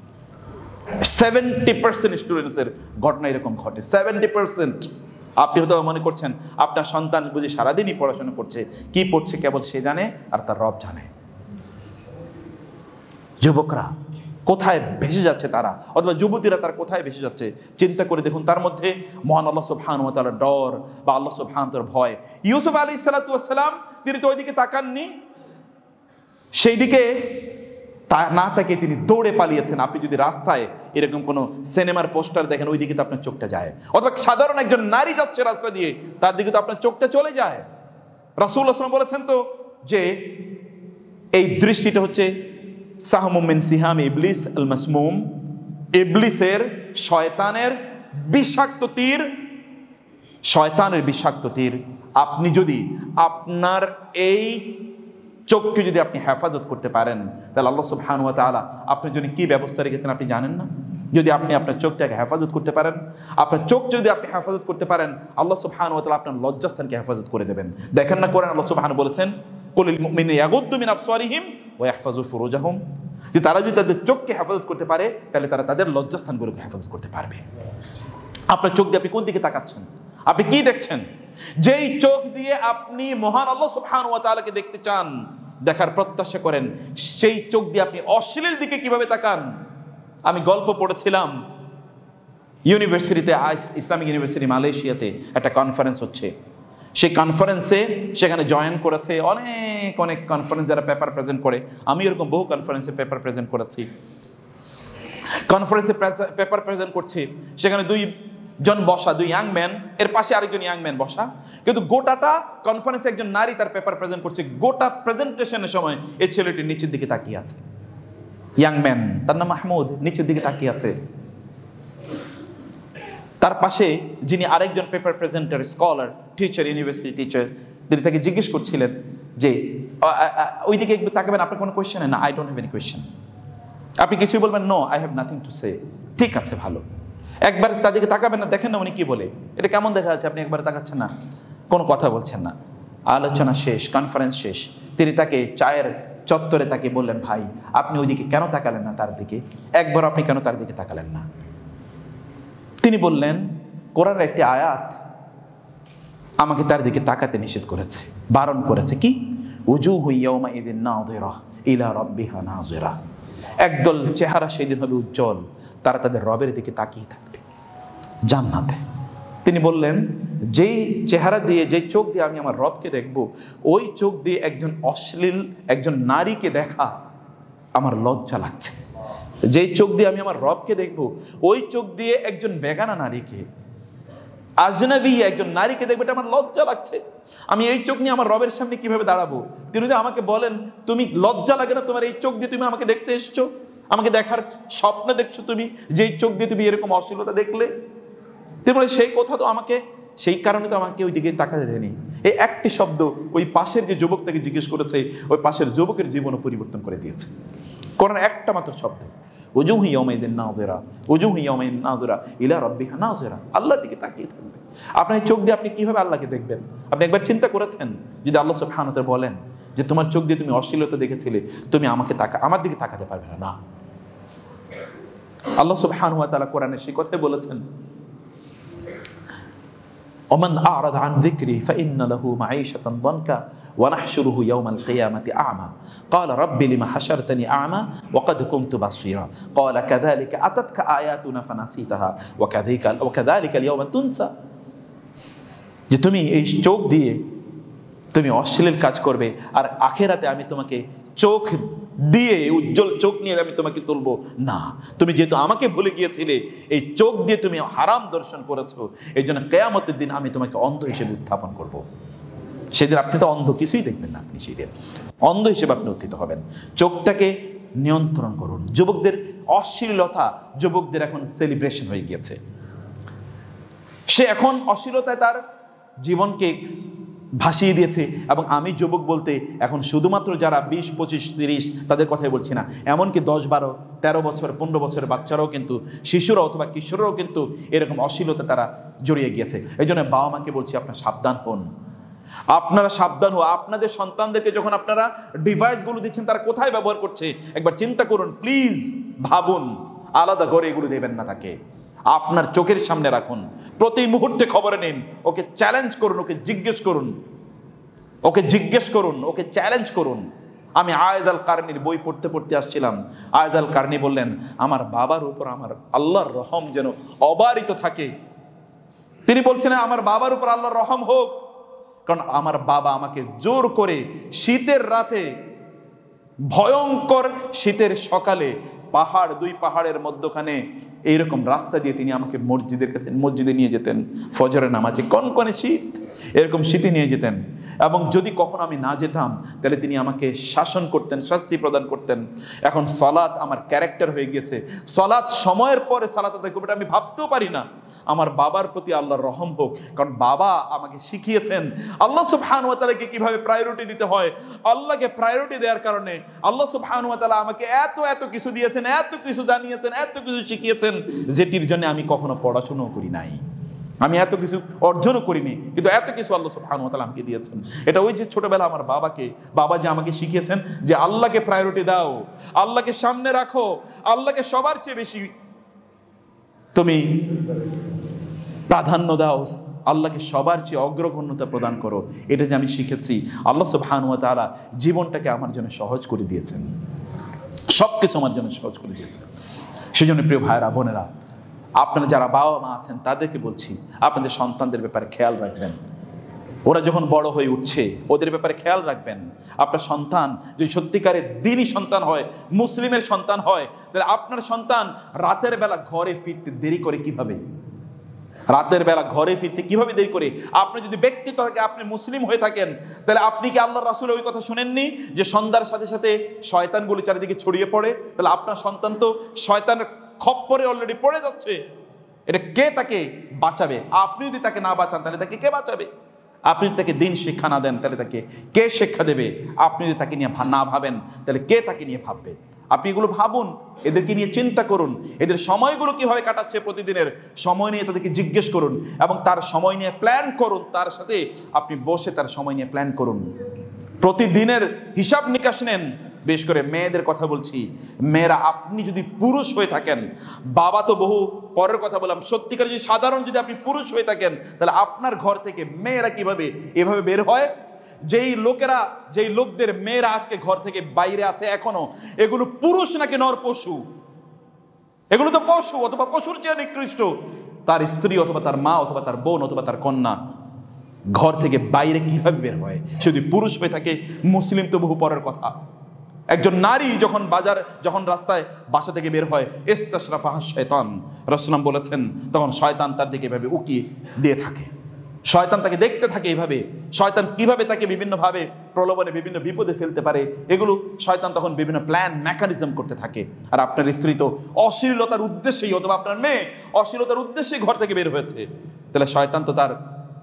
Speaker 1: 70% স্টুডেন্টসের ঘটনা এরকম ঘটে, 70%। আপনি হয়তো মনে করছেন আপনার সন্তান বুঝি সারাদিনই পড়াশোনা করছে, কি পড়ছে কেবল সে জানে আর তার রব জানে। যুবকরা কোথায় ভেসে যাচ্ছে তারা, অথবা যুবতীরা তারা কোথায় ভেসে যাচ্ছে চিন্তা করে দেখুন। তার মধ্যে মহান আল্লাহ সুবহানাহু ওয়া তাআলার ডর বা আল্লাহ সুবহানাহু ওয়া তাআলার ভয়। ইউসুফ আলাইহিস সালাতু ওয়াস সালাম তিনি তো ওইদিকে তাকাননি, সেই দিকে না তাকে তিনি দৌড়ে পালিয়েছেন। আপনি যদি রাস্তায় এরকম কোনো সিনেমার পোস্টার দেখেন, ওই দিকে তো আপনার চোখটা যায়, অথবা সাধারণ একজন নারী যাচ্ছে রাস্তা দিয়ে, তার দিকে তো আপনার চোখটা চলে যায়। রাসূলুল্লাহ সাল্লাল্লাহু আলাইহি ওয়াসাল্লাম বলেছেন তো যে এই দৃষ্টিটা হচ্ছে সাহমুম মিন সিহাম ইবলিস আল মাসমুম, ইবলিসের, শয়তানের বিষাক্ত তীর, শয়তানের বিষাক্ত তীর। আপনি যদি আপনার এই চোখকে যদি আপনি হেফাজত করতে পারেন, তাহলে আল্লাহ সুবহানাহু ওয়া তাআলা আপনার জন্য কি ব্যবস্থা রেখেছেন আপনি জানেন না? যদি আপনি আপনার চোখটাকে হেফাজত করতে পারেন, আপনার চোখ যদি আপনি হেফাজত করতে পারেন, আল্লাহ সুবহানাহু ওয়া তাআলা আপনার লজ্জাস্থানকে হেফাজত করে দেবেন। দেখেন না কোরআন আল্লাহ সুবহানাহু বলেছেন কুলিল মুমিনুনা ইয়াগুদ্দু মিন আবসারিহিম ওয়া ইয়াহফাজু ফুরুজাহুম, যে তারা যদি তাদের চোখকে হেফাজত করতে পারে তাহলে তারা তাদের লজ্জাস্থানগুলোকে হেফাজত করতে পারবে। আপনার চোখ দিয়ে আপনি কোন দিকে তাকাচ্ছেন, আপনি কি দেখছেন? যেই চোখ দিয়ে আপনি মহান আল্লাহ সুবহানাহু ওয়া তাআলাকে দেখতে চান, দেখার প্রত্যাশা করেন, সেই চোখ দিয়ে আপনি অশ্লীল দিকে কিভাবে তাকান? আমি গল্প পড়েছিলাম ইউনিভার্সিটিতে, ইসলামিক ইউনিভার্সিটি মালয়েশিয়াতে একটা কনফারেন্স হচ্ছে। সেই কনফারেন্সে সেখানে জয়েন করেছে অনেক অনেক কনফারেন্স যারা পেপার প্রেজেন্ট করে। আমি এরকম বহু কনফারেন্সে পেপার প্রেজেন্ট করেছি। কনফারেন্সে পেপার প্রেজেন্ট করছি, সেখানে দুইজন বসা, দুই ইয়াং ম্যান, এর পাশে আরেকজন ইয়াং ম্যান বসা, কিন্তু গোটাটা কনফারেন্সে একজন নারী তার পেপার প্রেজেন্ট করছে। গোটা প্রেজেন্টেশনের সময় এই ছেলেটি নিচের দিকে তাকিয়ে আছে, ইয়াং ম্যান, তার নাম মাহমুদ, নিচের দিকে তাকিয়ে আছে। তার পাশে যিনি আরেকজন paper presenter, scholar, teacher, university teacher, তিনি তাকে জিজ্ঞেস করছিলেন যে ওইদিকে একটু তাকাবেন, আপনার কোনো কোয়েশ্চেন? না, I don't have any question. আপনি কিছুই বলবেন? No, I have nothing to say. ঠিক আছে, ভালো। একবার তাদেরকে তাকাবেন না, দেখেন না উনি কি বলে। এটা কেমন দেখা যাচ্ছে? আপনি একবার তাকাচ্ছেন না, কোনো কথা বলছেন না। আলোচনা শেষ, কনফারেন্স শেষ, তিনি তাকে চায়ের চত্বরে তাকে বললেন, ভাই আপনি ওইদিকে কেন তাকালেন না তার দিকে? একবার আপনি কেন তার দিকে তাকালেন না? তিনি বললেন, কোরআনের একটি আয়াত আমাকে তার দিকে তাকাতে নিষেধ করেছে, বারণ করেছে। কি? উজুহু ইয়াওমাইযিন নাযিরা ইলা রাব্বিহা নাযিরা, একদল চেহারা সেদিন হবে উজ্জ্বল, তারা তাদের রবের দিকে তাকিয়ে থাকবে জান্নাতে। তিনি বললেন, যেই চেহারা দিয়ে, যেই চোখ দিয়ে আমি আমার রবকে দেখব, ওই চোখ দিয়ে একজন অশ্লীল একজন নারীকে দেখা আমার লজ্জা লাগছে। যেই চোখ দিয়ে আমি আমার রবকে দেখব, ওই চোখ দিয়ে একজন বেগানা নারীকে, আজনবী একজন নারীকে দেখবো, এটা আমার লজ্জা লাগছে। আমি এই চোখ নিয়ে আমার রবের সামনে কিভাবে দাঁড়াবো? তিনি যদি আমাকে বলেন, তুমি লজ্জা লাগে না তোমার এই চোখ দিয়ে তুমি আমাকে দেখতে এসছো, আমাকে দেখার স্বপ্ন দেখছো তুমি, যেই চোখ দিয়ে তুমি এরকম অশ্লীলতা দেখলে? তিনি বলে, সেই কথা তো আমাকে সেই কারণে তো আমাকে ওই দিকে তাকাতে দেয়নি। এই একটি শব্দ ওই পাশের যে যুবক তাকে জিজ্ঞেস করেছে, ওই পাশের যুবকের জীবনও পরিবর্তন করে দিয়েছে। কোরআন একটা মাত্র শব্দ, ওজুহু ইয়াওমাইদিন নাযিরা, ওজুহু ইয়াওমাইদিন নাযিরা ইলা রাব্বিহা নাযিরা, আল্লাহর দিকে তাকিয়ে থাকবে। আপনার চোখ দিয়ে আপনি কিভাবে আল্লাহকে দেখবেন? আপনি একবার চিন্তা করেছেন যদি আল্লাহ সুবহানাহু ওয়া তাআলা বলেন যে তোমার চোখ দিয়ে তুমি অশ্লীলতা দেখেছিলে, তুমি আমার দিকে তাকাতে পারবে না? আল্লাহ সুবহানাহু ওয়া তাআলা কোরআনে সেই কথাই বলেছেন, ওমান আ'রাদা আন যিকরি ফাইন্না লাহু মাঈশাতান দানকা ওয়া নাহশুরুহু ইয়াওমাল কিয়ামাতি আ'মা ক্বালা রাব্বি লিমা হাশারতানি আ'মা ওয়া ক্বাদ কুনতু বাসীরা ক্বালা কাযালিকা আতাতকা আয়াতুনা ফানাসিতাহা ওয়া কাযালিকা আল-ইয়াওমা তুনসা। যে তুমি এই চোখ দিয়ে তুমি অশ্লীল কাজ করবে, আর আখেরাতে আমি তোমাকে চোখ দিয়ে, উজ্জ্বল চোখ নিয়ে আমি তোমাকে তুলবো না। তুমি যেহেতু আমাকে ভুলে গিয়েছিলে, এই চোখ দিয়ে তুমি হারাম দর্শন করেছো, এই জন্য কিয়ামতের দিন আমি তোমাকে অন্ধ হিসেবে উত্থাপন করব। সেদিন আপনি তো অন্ধ, কিছুই দেখবেন না, আপনি সেদিন অন্ধ হিসেবে আপনি উত্থিত হবেন। চোখটাকে নিয়ন্ত্রণ করুন। যুবকদের অশ্লীলতা, যুবকদের এখন সেলিব্রেশন হয়ে গিয়েছে। সে এখন অশ্লীলতায় তার জীবনকে ভাসিয়ে দিয়েছে। এবং আমি যুবক বলতে এখন শুধুমাত্র যারা 20, 25, 30 তাদের কথাই বলছি না, এমনকি 10, 12, 13 বছর, 15 বছরের বাচ্চারাও কিন্তু, শিশুরা অথবা কিশোররাও কিন্তু এরকম অশ্লীলতা তারা জড়িয়ে গিয়েছে। এই জন্য বাবা মাকে বলছি, আপনারা সাবধান হন, আপনারা সাবধান হন। আপনাদের সন্তানদেরকে যখন আপনারা ডিভাইসগুলো দিচ্ছেন, তারা কোথায় ব্যবহার করছে একবার চিন্তা করুন, প্লিজ ভাবুন। আলাদা করে এগুলো দেবেন না তাকে, আপনার চোখের সামনে রাখুন, প্রতি মুহূর্তে খবরে নিন, ওকে চ্যালেঞ্জ করুন, ওকে জিজ্ঞেস করুন, ওকে চ্যালেঞ্জ করুন। আমি আয়েজ আল কারনির বই পড়তে পড়তে আসছিলাম। আয়েজ আল কারনি বললেন, আমার বাবার উপর আমার আল্লাহর রহম যেন অবারিত থাকে। তিনি বলছেন, আমার বাবার উপর আল্লাহর রহম হোক, কারণ আমার বাবা আমাকে জোর করে শীতের রাতে, ভয়ঙ্কর শীতের সকালে, পাহাড়, 2 পাহাড়ের মধ্যখানে এইরকম রাস্তা দিয়ে তিনি আমাকে মসজিদে নিয়ে যেতেন ফজরের নামাজে। কনকনে শীত, এরকম শীতে নিয়ে যেতেন। এবং যদি কখনো আমি না যেতাম, তাহলে তিনি আমাকে শাসন করতেন, শাস্তি প্রদান করতেন। এখন সালাত আমার ক্যারেক্টার হয়ে গিয়েছে। সালাত সময়ের পরে সালাত আদায় করবো, এটা আমি ভাবতেও পারি না। আমার বাবার প্রতি আল্লাহর রহম হোক, কারণ বাবা আমাকে শিখিয়েছেন আল্লাহ সুবহানাহু ওয়া তাআলাকে কিভাবে প্রায়োরিটি দিতে হয়। আল্লাহকে প্রায়োরিটি দেওয়ার কারণে আল্লাহ সুবহানাহু ওয়া তাআলা আমাকে এত কিছু দিয়েছেন, এত কিছু জানিয়েছেন, এত কিছু শিখিয়েছেন, যেটির জন্য আমি কখনো পড়াশোনাও করি নাই, আমি এত কিছু অর্জনও করিনি, কিন্তু এত কিছু আল্লাহ সুবহানাহু ওয়া তাআলা আমাকে দিয়েছেন। এটা ওই যে ছোটবেলা আমার বাবা যে আমাকে শিখিয়েছেন যে আল্লাহকে প্রায়োরিটি দাও, আল্লাহকে সামনে রাখো, আল্লাহকে সবার চেয়ে বেশি তুমি প্রাধান্য দাও, আল্লাহকে সবার চেয়ে অগ্রগণ্যতা প্রদান করো। এটা যে আমি শিখেছি, আল্লাহ সুবহানাহু ওয়া তাআলা জীবনটাকে আমার জন্য সহজ করে দিয়েছেন, সবকিছু আমার জন্য সহজ করে দিয়েছেন। সেজন্য প্রিয় ভাইরা বোনেরা, আপনারা যারা বাবা মা আছেন তাদেরকে বলছি, আপনাদের সন্তানদের ব্যাপারে খেয়াল রাখবেন। ওরা যখন বড় হয়ে উঠছে, ওদের ব্যাপারে খেয়াল রাখবেন। আপনার সন্তান যদি সত্যিকারের দ্বীনি সন্তান হয়, মুসলিমের সন্তান হয়, তাহলে আপনার সন্তান রাতের বেলা ঘরে ফিরতে দেরি করে কিভাবে? রাতের বেলা ঘরে ফিরতে কিভাবে দেরি করে? আপনি যদি ব্যক্তিত্ব থেকে আপনি মুসলিম হয়ে থাকেন, তাহলে আপনি কি আল্লাহর রাসূলের ওই কথা শুনেননি যে সন্ধ্যার সাথে সাথে শয়তানগুলো চারিদিকে ছড়িয়ে পড়ে? তাহলে আপনার সন্তান তো শয়তানের খপ্পরে অলরেডি পড়ে যাচ্ছে। এটা কে তাকে বাঁচাবে? আপনি যদি তাকে না বাঁচান, তাহলে তাকে কে বাঁচাবে? আপনি যদি তাকে দিন শিক্ষা না দেন, তাহলে তাকে কে শিক্ষা দেবে? আপনি যদি তাকে নিয়ে না ভাবেন, তাহলে কে তাকে নিয়ে ভাববে? আপনি এগুলো ভাবুন, এদেরকে নিয়ে চিন্তা করুন, এদের সময়গুলো কিভাবে কাটাচ্ছে, প্রতিদিনের সময় নিয়ে তাদেরকে জিজ্ঞেস করুন এবং তার সময় নিয়ে প্ল্যান করুন। তার সাথে আপনি বসে তার সময় নিয়ে প্ল্যান করুন, প্রতিদিনের হিসাব নিকাশ নেন। বেশ করে মেয়েদের কথা বলছি, মেয়েরা আপনি যদি পুরুষ হয়ে থাকেন, বাবা তো বহু পরের কথা বললাম, সত্যিকার যদি সাধারণ যদি আপনি পুরুষ হয়ে থাকেন, তাহলে আপনার ঘর থেকে মেয়েরা কিভাবে এভাবে বের হয়? যেই লোকদের মেয়েরা আজকে ঘর থেকে বাইরে আছে এখনো, এগুলো পুরুষ নাকি নর পশু? এগুলো তো পশু অথবা পশুর চেয়ে নিকৃষ্ট। তার স্ত্রী অথবা তার মা অথবা তার বোন অথবা তার কন্যা ঘর থেকে বাইরে কিভাবে বের হয়? সে যদি পুরুষ হয়ে থাকে, মুসলিম তো বহু পরের কথা। একজন নারী যখন রাস্তায় বাসা থেকে বের হয়, ইস্তাশরাফাহা শয়তান, রাসূল বলেছেন, তখন শয়তান তার দিকে এভাবে উকি দিয়ে থাকে, শয়তান তাকে দেখতে থাকে। এইভাবে শয়তান কিভাবে তাকে বিভিন্নভাবে প্রলোভনে বিভিন্ন বিপদে ফেলতে পারে, এগুলো শয়তান তখন বিভিন্ন প্ল্যান মেকানিজম করতে থাকে। আর আপনার স্ত্রী তো অশ্লীলতার উদ্দেশ্যেই অথবা আপনার মেয়ে অশ্লীলতার উদ্দেশ্যেই ঘর থেকে বের হয়েছে, তাহলে শয়তান তো তার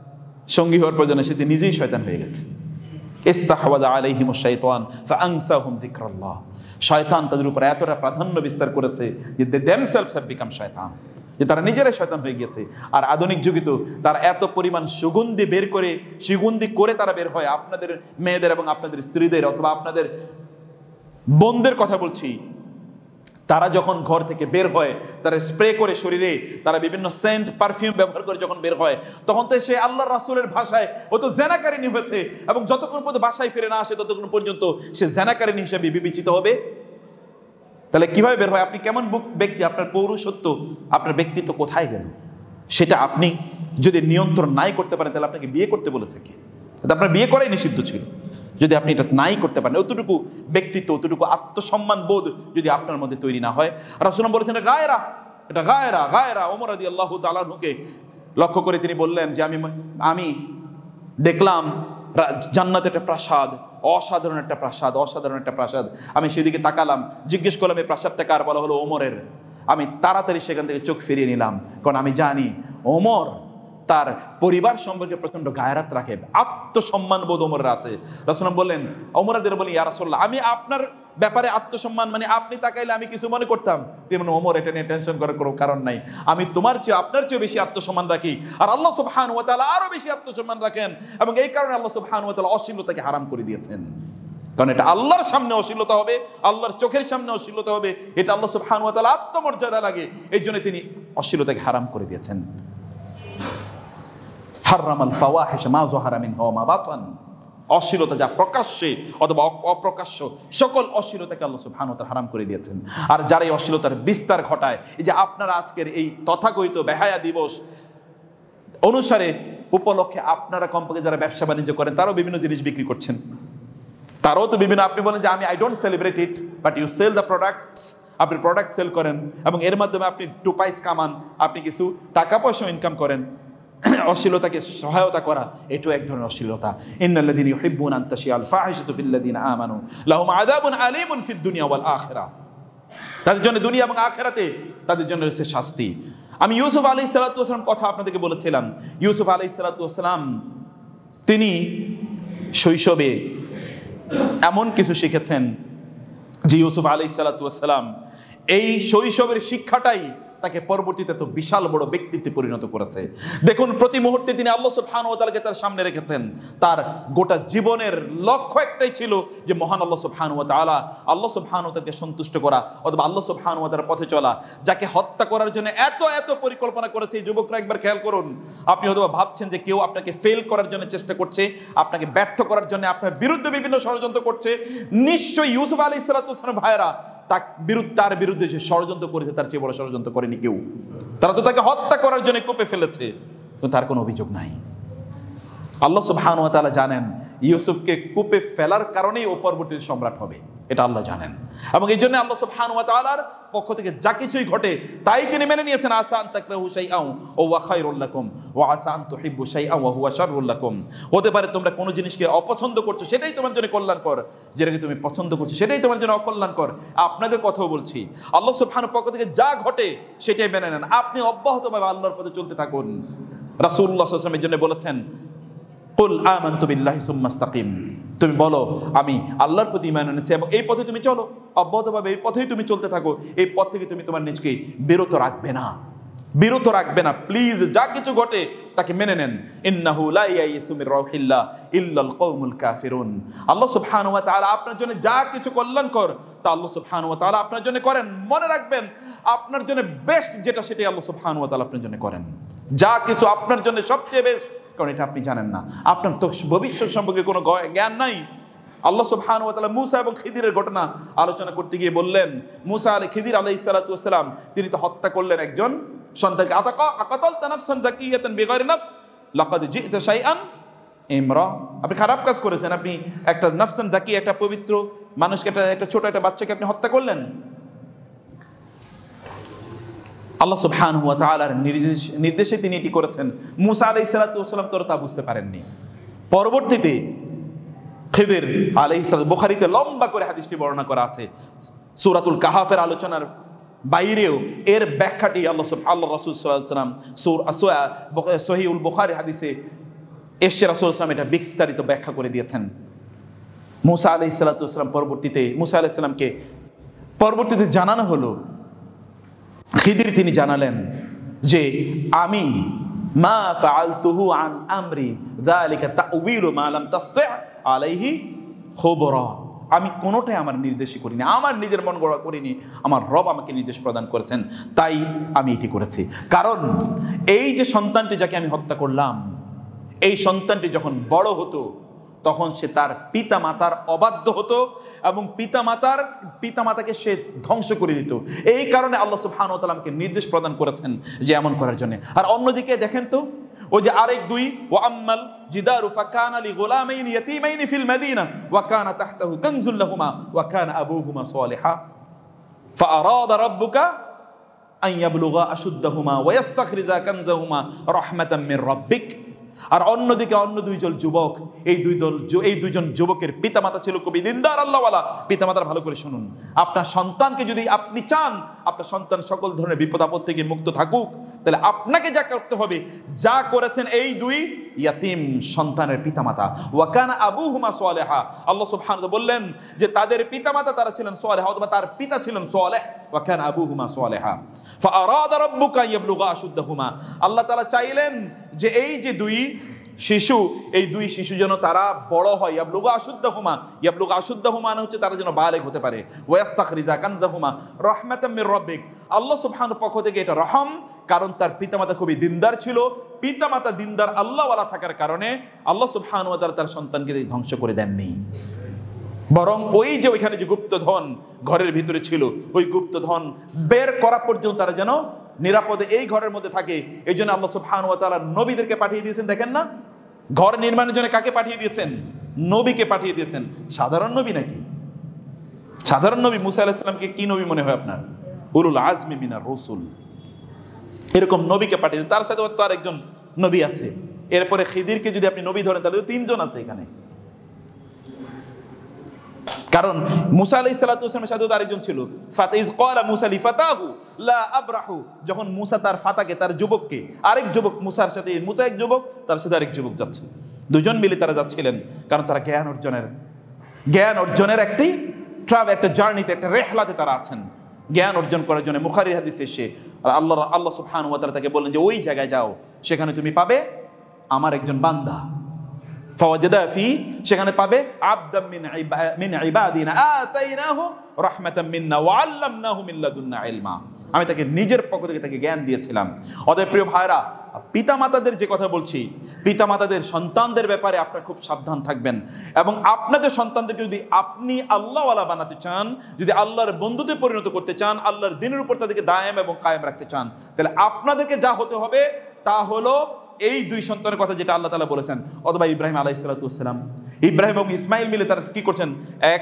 Speaker 1: সঙ্গী হওয়ার প্রয়োজনে সে নিজেই শয়তান হয়ে গেছে। ইস্তাহওয়াযা আলাইহিমুশ শাইতান ফাআনসাহুম যিকরাল্লাহ। শয়তান তাদের উপর এতটা প্রাধান্য বিস্তার করেছে যে দে দেমসেলভস হ্যাভ বিকাম শয়তান, যে তারা নিজেরাই শয়তান হয়ে গিয়েছে। আর আধুনিক যুগে তো তারা এত পরিমাণ সুগন্ধি করে তারা বের হয়, আপনাদের মেয়েদের এবং আপনাদের স্ত্রীদের অথবা আপনাদের বোনদের কথা বলছি, তারা যখন ঘর থেকে বের হয় তারা স্প্রে করে শরীরে, তারা বিভিন্ন সেন্ট পারফিউম ব্যবহার করে যখন বের হয়, তখন তো সে আল্লাহর রাসূলের ভাষায় ও তো জেনাকারিনী হয়েছে, এবং যতক্ষণ পর্যন্ত বাসায় ফিরে না আসে ততক্ষণ পর্যন্ত সে জেনাকারিনী হিসেবে বিবেচিত হবে। তাহলে কিভাবে বের হয়? আপনি কেমন ব্যক্তি? আপনার পৌরুষত্ব, আপনার ব্যক্তিত্ব কোথায় গেল? সেটা আপনি যদি নিয়ন্ত্রণ নাই করতে পারেন তাহলে আপনাকে বিয়ে করতে বলেছে কে? আপনার বিয়ে করাই নিষিদ্ধ ছিল। যদি আপনি এটা নাই করতে পারেন, অতটুকু ব্যক্তিত্ব, অতটুকু আত্মসম্মান বোধ যদি আপনার মধ্যে তৈরি না হয়। রাসূল বলেছেন এটা গায়রা। ওমর রাদিয়াল্লাহু তাআলা আনহুকে লক্ষ্য করে তিনি বললেন যে আমি দেখলাম জান্নাতে একটা প্রাসাদ, অসাধারণ একটা প্রাসাদ। আমি সেদিকে তাকালাম, জিজ্ঞেস করলাম এই প্রাসাদটা কার? বলা হলো ওমরের। আমি তাড়াতাড়ি সেখান থেকে চোখ ফিরিয়ে নিলাম, কারণ আমি জানি ওমর তার পরিবার সম্পর্কে প্রচন্ড গায়রাত রাখে, আত্মসম্মান বোধ ওমরের আছে। রাসূল বললেন, ওমর রাদিয়াল্লাহু বলেন, ইয়া রাসূলুল্লাহ, আমি আপনার ব্যাপারে আত্মসম্মান মানে আপনি তাকাইলে আমি কিছু মনে করতাম, তেমন ওমর এটা নিয়ে টেনশন করার কোনো কারণ নাই। আমি তোমার চেয়ে, আপনার চেয়ে বেশি আত্মসম্মান রাখি, আর আল্লাহ সুবহানাহু ওয়া তাআলা আরো বেশি আত্মসম্মান রাখেন, এবং এই কারণে আল্লাহ সুবহানাহু ওয়া তাআলা অশ্লীলতাকে হারাম করে দিয়েছেন। কারণ এটা আল্লাহর সামনে অশ্লীলতা হবে, আল্লাহর চোখের সামনে অশ্লীলতা হবে, এটা আল্লাহ সুবহানাহু ওয়া তাআলা আত্মমর্যাদা লাগে, এই জন্য তিনি অশ্লীলতাকে হারাম করে দিয়েছেন। হারামাল ফাওয়াহিশ মা যাহারা মিনহা ওয়া মা বাতান। অশ্লীলতা যা প্রকাশ্যে অথবা অপ্রকাশ্য, সকল অশ্লীলতাকে আল্লাহ সুবহানাহু ওয়া তাআলা হারাম করে দিয়েছেন। আর যারা এই অশ্লীলতার বিস্তার ঘটায়, এই যে আপনারা আজকের এই তথাকথিত বেহায়া দিবস অনুসারে উপলক্ষে আপনারা কমপক্ষে যারা ব্যবসা বাণিজ্য করেন তারাও বিভিন্ন জিনিস বিক্রি করছেন, তারাও তো বিভিন্ন, আপনি বলেন যে আমি I don't celebrate it, but you sell the products, আপনি প্রোডাক্ট সেল করেন এবং এর মাধ্যমে আপনি 2 পয়সা কামান, আপনি কিছু টাকা পয়সা ইনকাম করেন। অশ্লীলতাকে সহায়তা করা এটাও এক ধরনের অশ্লীলতা। ইন্নাল্লাযীনা ইউহিব্বুনা আন তাশিয়াল ফাহিশাতু ফিল্লাযীনা আমানু লাহুম আযাবুন আলীমুন ফিদ দুনিয়া ওয়াল আখিরাহ। তাদের জন্য দুনিয়া এবং আখিরাতে তাদের জন্য রয়েছে শাস্তি। আমি ইউসুফ আলাইহিস সালাতু ওয়াস সালাম কথা আপনাদেরকে বলেছিলাম। ইউসুফ আলাইহিস সালাতু ওয়াস সালাম তিনি শৈশবে এমন কিছু শিখেছেন যে ইউসুফ আলাইহিস সালাতু ওয়াস সালাম এই শৈশবের শিক্ষাটাই তাকে পরবর্তীতে তো বিশাল বড় ব্যক্তিত্বে পরিণত করেছে। দেখুন, প্রতি মুহূর্তে তিনি আল্লাহ সুবহানাহু ওয়া তাআলাকে তার সামনে রেখেছেন। তার গোটা জীবনের লক্ষ্য একটাই ছিল যে মহান আল্লাহ সুবহানাহু ওয়া তাআলাকে সন্তুষ্ট করা অথবা আল্লাহ সুবহানাহু ওয়া তাআলার পথে চলা। যাকে হত্যা করার জন্য এত পরিকল্পনা করেছে এই যুবকরা, একবার খেয়াল করুন। আপনি হয়তো ভাবছেন যে কেউ আপনাকে ফেল করার জন্য চেষ্টা করছে, আপনাকে ব্যর্থ করার জন্য আপনার বিরুদ্ধে বিভিন্ন ষড়যন্ত্র করছে। নিশ্চয়ই ইউসুফ আলাইহিস সালাতু ওয়াস সালাম ভাইরা তার বিরুদ্ধে যে ষড়যন্ত্র করেছে তার চেয়ে বড় ষড়যন্ত্র করেনি কেউ। তারা তো তাকে হত্যা করার জন্য কূপে ফেলেছে, কিন্তু তার কোনো অভিযোগ নাই। আল্লাহ সুবহানাহু ওয়া তাআলা জানেন ইউসুফকে কূপে ফেলার কারণেই ও পরবর্তীতে সম্রাট হবে, এটা আল্লাহ জানেন, এবং এই জন্য আল্লাহ সুবহানাহু ওয়া তাআলার পক্ষ থেকে যা কিছুই ঘটে তাই তিনি মেনে নিয়েছেন। আসা আন তাকরাহু শাইআন ওয়া হুয়া খায়রুল লাকুম ওয়া আসা আন তুহিব্বু শাইআন ওয়া হুয়া শাররুল লাকুম। হতে পারে তোমরা কোনো জিনিসকে অপছন্দ করছো, সেটাই তোমার জন্য কল্যাণকর, যেটাকে তুমি পছন্দ করছো সেটাই তোমার জন্য অকল্যাণকর। আপনাদের কথাও বলছি, আল্লাহ সুবহানাহু পক্ষ থেকে যা ঘটে সেটাই মেনে নেন, আপনি অব্যাহতভাবে আল্লাহর পথে চলতে থাকুন। রাসূলুল্লাহ সাল্লাল্লাহু আলাইহি ওয়াসাল্লামের জন্য বলেছেন, কুল আমানতু বিল্লাহি সুম্মা ইসতাকিম, তুমি বলো আমি আল্লাহর প্রতি ঈমান এনেছি এবং এই পথে তুমি চলো, অব্যাহতভাবে এই পথেই তুমি চলতে থাকো, এই পথ থেকে তুমি তোমার নিজকে বিরত রাখবে না। প্লিজ, যা কিছু ঘটে তাকে মেনে নেন। ইন্নাহু লা ইয়াইসু মির রাউহিল্লাহ ইল্লাল কওমুল কাফিরুন। আল্লাহ সুবহানাহু ওয়া তাআলা আপনার জন্য যা কিছু কল্যাণকর তা আল্লাহ সুবহানাহু ওয়া তাআলা আপনার জন্য করেন। মনে রাখবেন, আপনার জন্য বেস্ট যেটা সেটাই আল্লাহ সুবহানাহু ওয়া তাআলা আপনার জন্য করেন। যা কিছু আপনার জন্য সবচেয়ে বেস্ট, কারণ এটা আপনি জানেন না, আপনার তো ভবিষ্যৎ সম্পর্কে কোনো জ্ঞান নাই। আল্লাহ সুবহানাহু ওয়া তাআলা মুসা এবং খিদিরের ঘটনা আলোচনা করতে গিয়ে বললেন, খিদির আলাইহিস সালাতু ওয়াস সালাম তিনি তো হত্যা করলেন একজন সন্তানকে। আকাতালতা নাফসান যাকিয়াতান বিগাইরি নাফস লাকাদ জি'তা শাইআন ইমরা। আপনি খারাপ কাজ করেছেন, আপনি একটা নাফসান যাকিয়া, একটা পবিত্র মানুষকে, একটা ছোট একটা বাচ্চাকে আপনি হত্যা করলেন। আল্লাহ সুবহানাহু ওয়া তাআলার নির্দেশে তিনি এটি করেছেন। মুসা আলাইহিস সালাতু ওয়াস সালাম তা বুঝতে পারেননি। পরবর্তীতে খিদির আলাইহিস সালাম, বুখারীতে লম্বা করে হাদিসটি বর্ণনা করা আছে, সূরাতুল কাহাফের আলোচনার বাইরেও এর ব্যাখ্যাটি আল্লাহ রাসূল সাল্লাল্লাহু আলাইহি ওয়াসাল্লাম সহিহুল বুখারী হাদিসে এসছে রাসূল সাল্লাল্লাহু আলাইহি ওয়াসাল্লাম এটা বিস্তারিত ব্যাখ্যা করে দিয়েছেন। মুসা আলাইহিস সালাতু ওয়াস সালাম মুসা আলাইহিস সালামকে পরবর্তীতে জানানো হলো, খিদির তিনি জানালেন যে আমি মা ফাআলতুহু আন আমরি যালিকা তাউযীলু মা লাম তাসতি' আলাইহি খুবরা, আমি কোনোটাই আমার নির্দেশই করিনি, আমার নিজের মন গড়া করিনি, আমার রব আমাকে নির্দেশ প্রদান করেছেন, তাই আমি এটি করেছি। কারণ এই যে সন্তানটি যাকে আমি হত্যা করলাম, এই সন্তানটি যখন বড় হতো তখন সে তার পিতা মাতার অবাধ্য হতো এবং পিতামাতাকে সে ধ্বংস করে দিত। এই কারণে আল্লাহ সুবহানাহু ওয়া তাআলা আমাকে নির্দেশ প্রদান করেছেন যে এমন করার জন্য। আর অন্যদিকে দেখেন তো ওই যে আরেক দুই, ওয়া আম্মাল জিদারু ফাকানা লিগুলামাইনি ইয়াতীমাইনি ফিল মাদিনা ওয়া কানা তাহতাহু কানজুল লাহুমা ওয়া কানা আবুহুমা সালিহা ফাআরাদা রাব্বুকা আন ইয়াবলুগা আশুদ্দাহুমা ওয়া ইয়াস্তাখরিজা কানজাহুমা রাহমাতাম মির রাব্বিক। আর অন্যদিকে অন্য দুইজন যুবক, এই দুইজন যুবকের পিতামাতা ছিল খুবই দিনদার আল্লাহওয়ালা পিতামাতার। ভালো করে শুনুন, আপনার সন্তানকে যদি আপনি চান আপনার সন্তান সকল ধরনের বিপদ আপদ থেকে মুক্ত থাকুক, তাহলে আপনাকে যা করতে হবে, যা করেছেন এই দুই ইয়াতিম সন্তানের পিতামাতা, ওয়া কানা আবুহুমা সালিহা, আল্লাহ সুবহানাহু ওয়া তাআলা বললেন যে তাদের পিতামাতা তারা ছিলেন সালেহা অথবা তার পিতা ছিলেন সালেহ, ওয়া কানা আবুহুমা সালিহা ফাআরাদা রাব্বুকা ইয়াবলুগা আশুদ্দাহুমা, আল্লাহ তাআলা চাইলেন যে এই যে দুই শিশু, এই দুই শিশু যেন তারা বড় হয়। ইয়াবলুগা আশুদ্দাহুমা মানে হচ্ছে তারা যেন বালেগ হতে পারে। ওয়া ইয়াস্তাখরিজা কানজাহুমা রাহমাতাম মির রাব্বিক, আল্লাহ সুবহানাহু পক্ষ থেকে এটা রহম, কারণ তার পিতামাতা খুবই দিনদার ছিল। পিতামাতা দিনদার আল্লাহওয়ালা থাকার কারণে আল্লাহ সুবহানাহু ওয়া তাআলা তার সন্তানকে ধ্বংস করে দেননি, বরং ওই যে ওইখানে যে গুপ্তধন ঘরের ভিতরে ছিল, ওই গুপ্তধন বের করা পর্যন্ত তারা যেন নিরাপদে এই ঘরের মধ্যে থাকে। এই জন্য আল্লাহ সুবহানাহু ওয়া তাআলা নবীদেরকে পাঠিয়ে দিয়েছেন। দেখেন না, ঘর নির্মাণের জন্য কাকে পাঠিয়ে দিয়েছেন? নবীকে পাঠিয়ে দিয়েছেন। সাধারণ নবী নাকি? সাধারণ নবী মুসা আলাইহিস সালামকে কি নবী মনে হয় আপনার? উলুল আজমি মিনার রাসূল, এরকম নবীকে পাঠিয়ে দিয়েছেন। তার সাথে তো আরেকজন নবী আছে। এরপরে খিদিরকে যদি আপনি নবী ধরেন তাহলে তিনজন আছে এখানে। কারণ মুসা আলাইহিস সালাতু ওয়াসসালামের সাথে আরেকজন ছিল, ফাতাইজ ক্বালা মুসা লিফাতাহু লা আবরাহু, যখন মুসা তার ফাতাকে, তার যুবককে, আরেক যুবক মুসার সাথে, মুসা এক যুবক, তার সাথে আরেক যুবক যাচ্ছে, দুজন মিলে তারা যাচ্ছিলেন। কারণ তারা জ্ঞান অর্জনের একটা জার্নিতে, একটা রেহলাতে তারা আছেন, জ্ঞান অর্জন করার জন্য। বুখারী হাদিসে এসে আল্লাহ সুবহানাহু ওয়া তাআলা তাকে বললেন যে ওই জায়গায় যাও, সেখানে তুমি পাবে আমার একজন বান্দা, ফাওয়াজাদা ফি, সেখানে পাবে আবদাম মিন ইবাদিনা আতাইনাহু রাহমাতাম মিন্না ওয়া আল্লামনাহু মিন লাদুন্না ইলমা, আমি তাকে নিজের পক্ষ থেকে তাকে জ্ঞান দিয়েছিলাম। অতএব প্রিয় ভাইরা, পিতামাতাদের যে কথা বলছি, পিতামাতাদের সন্তানদের ব্যাপারে আপনারা খুব সাবধান থাকবেন। এবং আপনাদের সন্তানদেরকে যদি আপনি আল্লাহওয়ালা বানাতে চান, যদি আল্লাহর বন্ধুতে পরিণত করতে চান, আল্লাহর দ্বীনের উপর তাদেরকে দায়েম এবং কায়েম রাখতে চান, তাহলে আপনাদেরকে যা হতে হবে তা হলো এই দুই সন্তানের কথা যেটা আল্লাহ তাআলা বলেছেন। অথবা ইব্রাহিম আলাইহিস সালাতু ওয়াসসালাম, ইব্রাহিম এবং ইসমাইল মিলে তারা কি করছেন? এক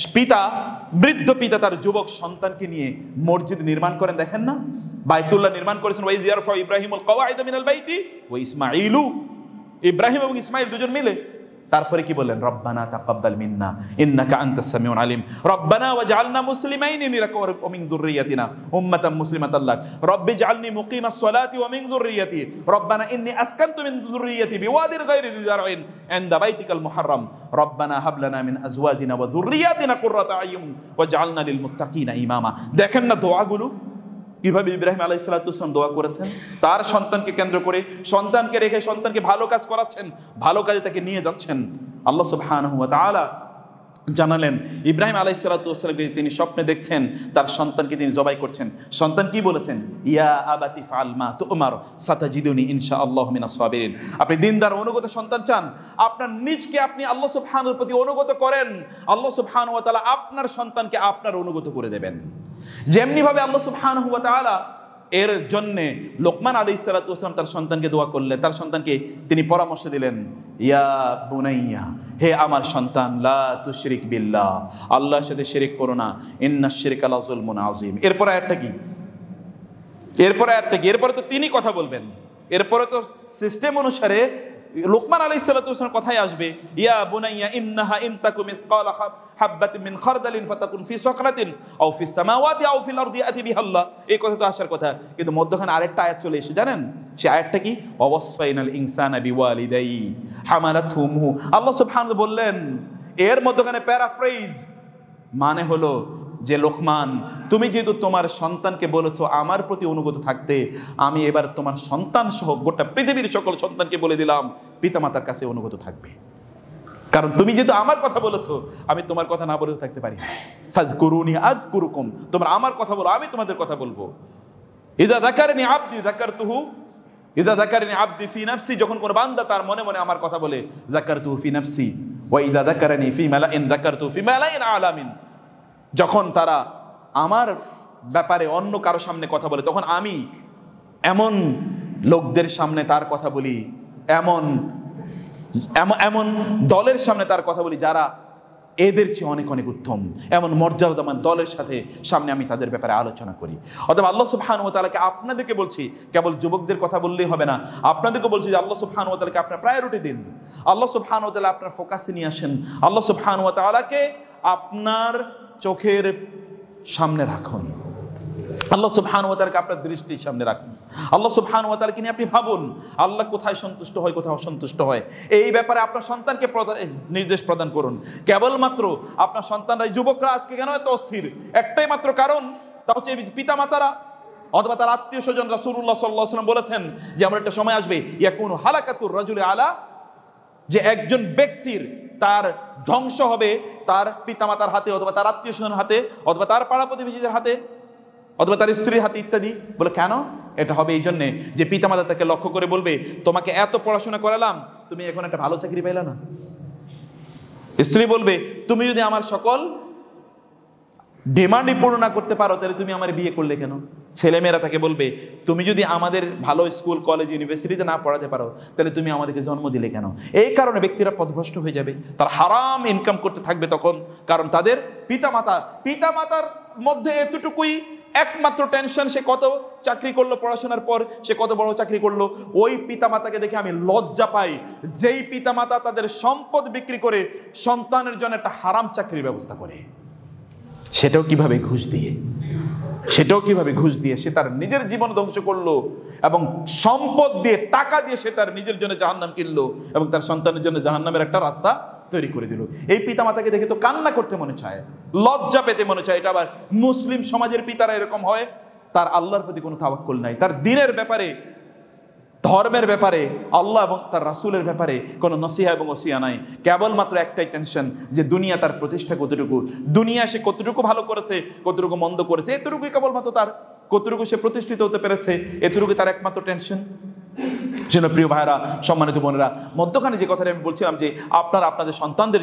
Speaker 1: বৃদ্ধ পিতা তার যুবক সন্তানকে নিয়ে মসজিদ নির্মাণ করেন। দেখেন না, বাইতুল্লাহ নির্মাণ করেছেন। ওয়া ইয ইয়ারফাউ ইব্রাহিমুল কওয়াইদা মিনাল বাইতি ওয়া ইসমাঈলু, ইব্রাহিম এবং ইসমাইল দুজন মিলে। তারপরে কি বললেন? রব্বানা তাকাব্বাল মিন্না ইন্নাকা আনতাস সামিউল আলিম, রব্বানা ওয়াজআলনা মুসলিমাইনি লাকা ওয়া মিন যুররিয়াতিনা উম্মাতান মুসলিমাতান লাক, রব্বি ইজআলনি মুকিমাস সালাতি ওয়া মিন যুররিয়াতি, রব্বানা ইন্নী আসকানতু মিন যুররিয়াতি বিওয়াদিন গায়রি যি যারইন ইনদা বাইতিকাল মুহাররম, রব্বানা হাব লানা মিন আজওয়াজিনা ওয়া যুররিয়াতিনা কুররাতা আয়ুন ওয়াজআলনা লিল মুত্তাকিনা ইমামা। দেখেন না দোয়াগুলো কিভাবে ইব্রাহিম আলাইহিস সালাতু ওয়াসসালাম দোয়া করেছেন, তার সন্তানকে কেন্দ্র করে, সন্তানকে রেখে সন্তানকে ভালো কাজ করাচ্ছেন, ভালো কাজে তাকে নিয়ে যাচ্ছেন। আল্লাহ সুবহানাহু ওয়া তাআলা জানালেন ইব্রাহিম আলাইহিস সালাতু ওয়াসসালামকে তিনি স্বপ্নে দেখছেন তার সন্তানকে তিনি জবাই করছেন। সন্তান কি বলেছেন? ইয়া আবাতি ফাআল মা তুমার সাতাজিদুনি ইনশাআল্লাহু মিনাস সাবিরিন। আপনি দিনদার অনুগত সন্তান চান, আপনার নিজকে আপনি আল্লাহ সুবহানাহুর প্রতি অনুগত করেন, আল্লাহ সুবহানাহু ওয়া তাআলা আপনার সন্তানকে আপনার অনুগত করে দেবেন। যেমনি ভাবে আল্লাহ সুবহানাহু ওয়া তাআলা এর জন্যে লোকমান আলাইহিস সালাতু ওয়াসসালাম তার সন্তানকে দোয়া করলেন, তার সন্তানকে তিনি পরামর্শ দিলেন, ইয়া বুনাইয়া, হে আমার সন্তান, লা তুশরিক বিল্লাহ, আল্লাহর সাথে শিরক করো না, ইন্নাশ শিরকা লাযুলমুন আযীম। এরপর আয়াতটা কি? এরপরে তো তিনি কথা বলবেন, এরপরে তো সিস্টেম অনুসারে লোকমান আলাইহিস সালাতু ওয়াসসালাম কথাই আসবে, ইয়া বুনাইয়া ইন্নাহা ইন তাকুম মিসকালা হাববাতিন মিন খারদালিন ফাতাকুন ফি সাকরাতিন আও ফিস সামাওয়াতি আও ফিল আরদি ইয়াতি বিহাল্লাহ। এই কথা তো আসার কথা, কিন্তু মধ্যখানে আরেকটা আয়াত চলে এসে জানেন সে আয়াতটা কি? ওয়াসাইনাল ইনসানা বিওয়ালিদাই হামালাতহু উম্মুহু। আল্লাহ সুবহানাহু বললেন, এর মধ্যখানে প্যারাফ্রেজ মানে হলো যে লোকমান, তুমি যেহেতু তোমার সন্তানকে বলেছো আমার প্রতি অনুগত থাকতে, আমি এবার তোমার সন্তান সহ গোটা পৃথিবীর সকল সন্তানকে বলে দিলাম পিতামাতার কাছে অনুগত থাকবে। কারণ তুমি যেহেতু আমার কথা বলেছো, আমি তোমার কথা না বলেও থাকতে পারি। ফাজকুরুনি আযকুরুকুম, তোমরা আমার কথা বলো, আমি তোমাদের কথা বলবো। ইযা যাকারানি আবদি যাকারতুহু, ইযা যাকারানি আবদি ফি নাফসি, যখন কোন বান্দা তার মনে মনে আমার কথা বলে, যাকারতুহু ফি নাফসি ওয়া ইযা যাকারানি ফি মালাইন যাকারতুহু ফি মালাইন আলামিন, যখন তারা আমার ব্যাপারে অন্য কারো সামনে কথা বলে, তখন আমি এমন লোকদের সামনে তার কথা বলি, এমন এমন দলের সামনে তার কথা বলি যারা এদের চেয়ে অনেক অনেক উত্তম, এমন মর্যাদামান দলের সাথে সামনে আমি তাদের ব্যাপারে আলোচনা করি। অতএব আল্লাহ সুবহানাহু ওয়া তাআলাকে আপনাদেরকে বলছি, কেবল যুবকদের কথা বললেই হবে না, আপনাদেরকে বলছি যে আল্লাহ সুবহানাহু ওয়া তাআলাকে আপনার প্রায়োরিটি দিন, আল্লাহ সুবহানাহু ওয়া তাআলা আপনার ফোকাসে নিয়ে আসেন, আল্লাহ সুবহানাহু ওয়া তাআলাকে আপনার চোখের সামনে রাখুন, আল্লাহ সুবহানাহু ওয়া তাআলাকে আপনার দৃষ্টির সামনে রাখুন, আল্লাহ সুবহানাহু ওয়া তাআলাকে নিয়ে আপনি ভাবুন আল্লাহ কোথায় সন্তুষ্ট হয়, কোথায় অসন্তুষ্ট হয়। এই ব্যাপারে আপনার সন্তানকে নির্দেশ প্রদান করুন। কেবলমাত্র আপনার সন্তানরা, যুবকরা আজকে কেন এত অস্থির, একটাই মাত্র কারণ, তা হচ্ছে পিতা মাতারা অথবা তার আত্মীয় স্বজন। রাসূলুল্লাহ সাল্লাল্লাহু আলাইহি ওয়াসাল্লাম বলেছেন যে আমার একটা সময় আসবে, ইয়াকুনু হালাকাতুর রাজুলি আলা, যে একজন ব্যক্তির তার ধ্বংস হবে তার পিতামাতার হাতে, অথবা তার আত্মীয় স্বজনের হাতে, অথবা তার পাড়া প্রতিবেশীদের হাতে, অথবা তার স্ত্রীর হাতে ইত্যাদি। বলে কেন? এটা হবে এই জন্যে যে পিতামাতা তাকে লক্ষ্য করে বলবে, তোমাকে এত পড়াশোনা করালাম, তুমি এখন একটা ভালো চাকরি পাইলে না। স্ত্রী বলবে, তুমি যদি আমার সকল ডিমান্ডই পূর্ণ না করতে পারো, তাহলে তুমি আমার বিয়ে করলে কেন? ছেলেমেয়েরা তাকে বলবে, তুমি যদি আমাদের ভালো স্কুল কলেজ ইউনিভার্সিটিতে না পড়াতে পারো, তাহলে তুমি আমাদেরকে জন্ম দিলে কেন? এই কারণে ব্যক্তিরা পথভ্রষ্ট হয়ে যাবে, তারা হারাম ইনকাম করতে থাকবে তখন। কারণ তাদের পিতামাতার মধ্যে এতটুকুই একমাত্র টেনশন, সে কত চাকরি করলো পড়াশোনার পর, সে কত বড় চাকরি করলো। ওই পিতামাতাকে দেখে আমি লজ্জা পাই, যেই পিতামাতা তাদের সম্পদ বিক্রি করে সন্তানের জন্য একটা হারাম চাকরির ব্যবস্থা করে, সেটাও কিভাবে ঘুষ দিয়ে সে তার নিজের জীবন ধ্বংস করলো, এবং সম্পদ দিয়ে, টাকা দিয়ে সে তার নিজের জন্য জাহান্নাম কিনলো, এবং তার সন্তানের জন্য জাহান্নামের একটা রাস্তা তৈরি করে দিল। এই পিতামাতাকে দেখে তো কান্না করতে মনে চায়, লজ্জা পেতে মনে চায়। এটা আবার মুসলিম সমাজের পিতারা এরকম হয়, তার আল্লাহর প্রতি কোনো তাওয়াক্কুল নাই, তার দ্বীনের ব্যাপারে, ধর্মের ব্যাপারে, আল্লাহ এবং তার রাসূলের ব্যাপারে কোনো নসিহা এবং ওসিয়া নাই। কেবলমাত্র একটাই টেনশন, যে দুনিয়া তার প্রতিষ্ঠা কতটুকু, দুনিয়া সে কতটুকু ভালো করেছে, কতটুকু মন্দ করেছে, এতটুকুই কেবলমাত্র তার, কতটুকু সে প্রতিষ্ঠিত হতে পেরেছে, এতটুকু তার একমাত্র টেনশন। যেন প্রিয় ভাইরা, সম্মানিত বোনেরা, মধ্যখানে যে কথাটা আমি বলছিলাম, যে আপনারা আপনাদের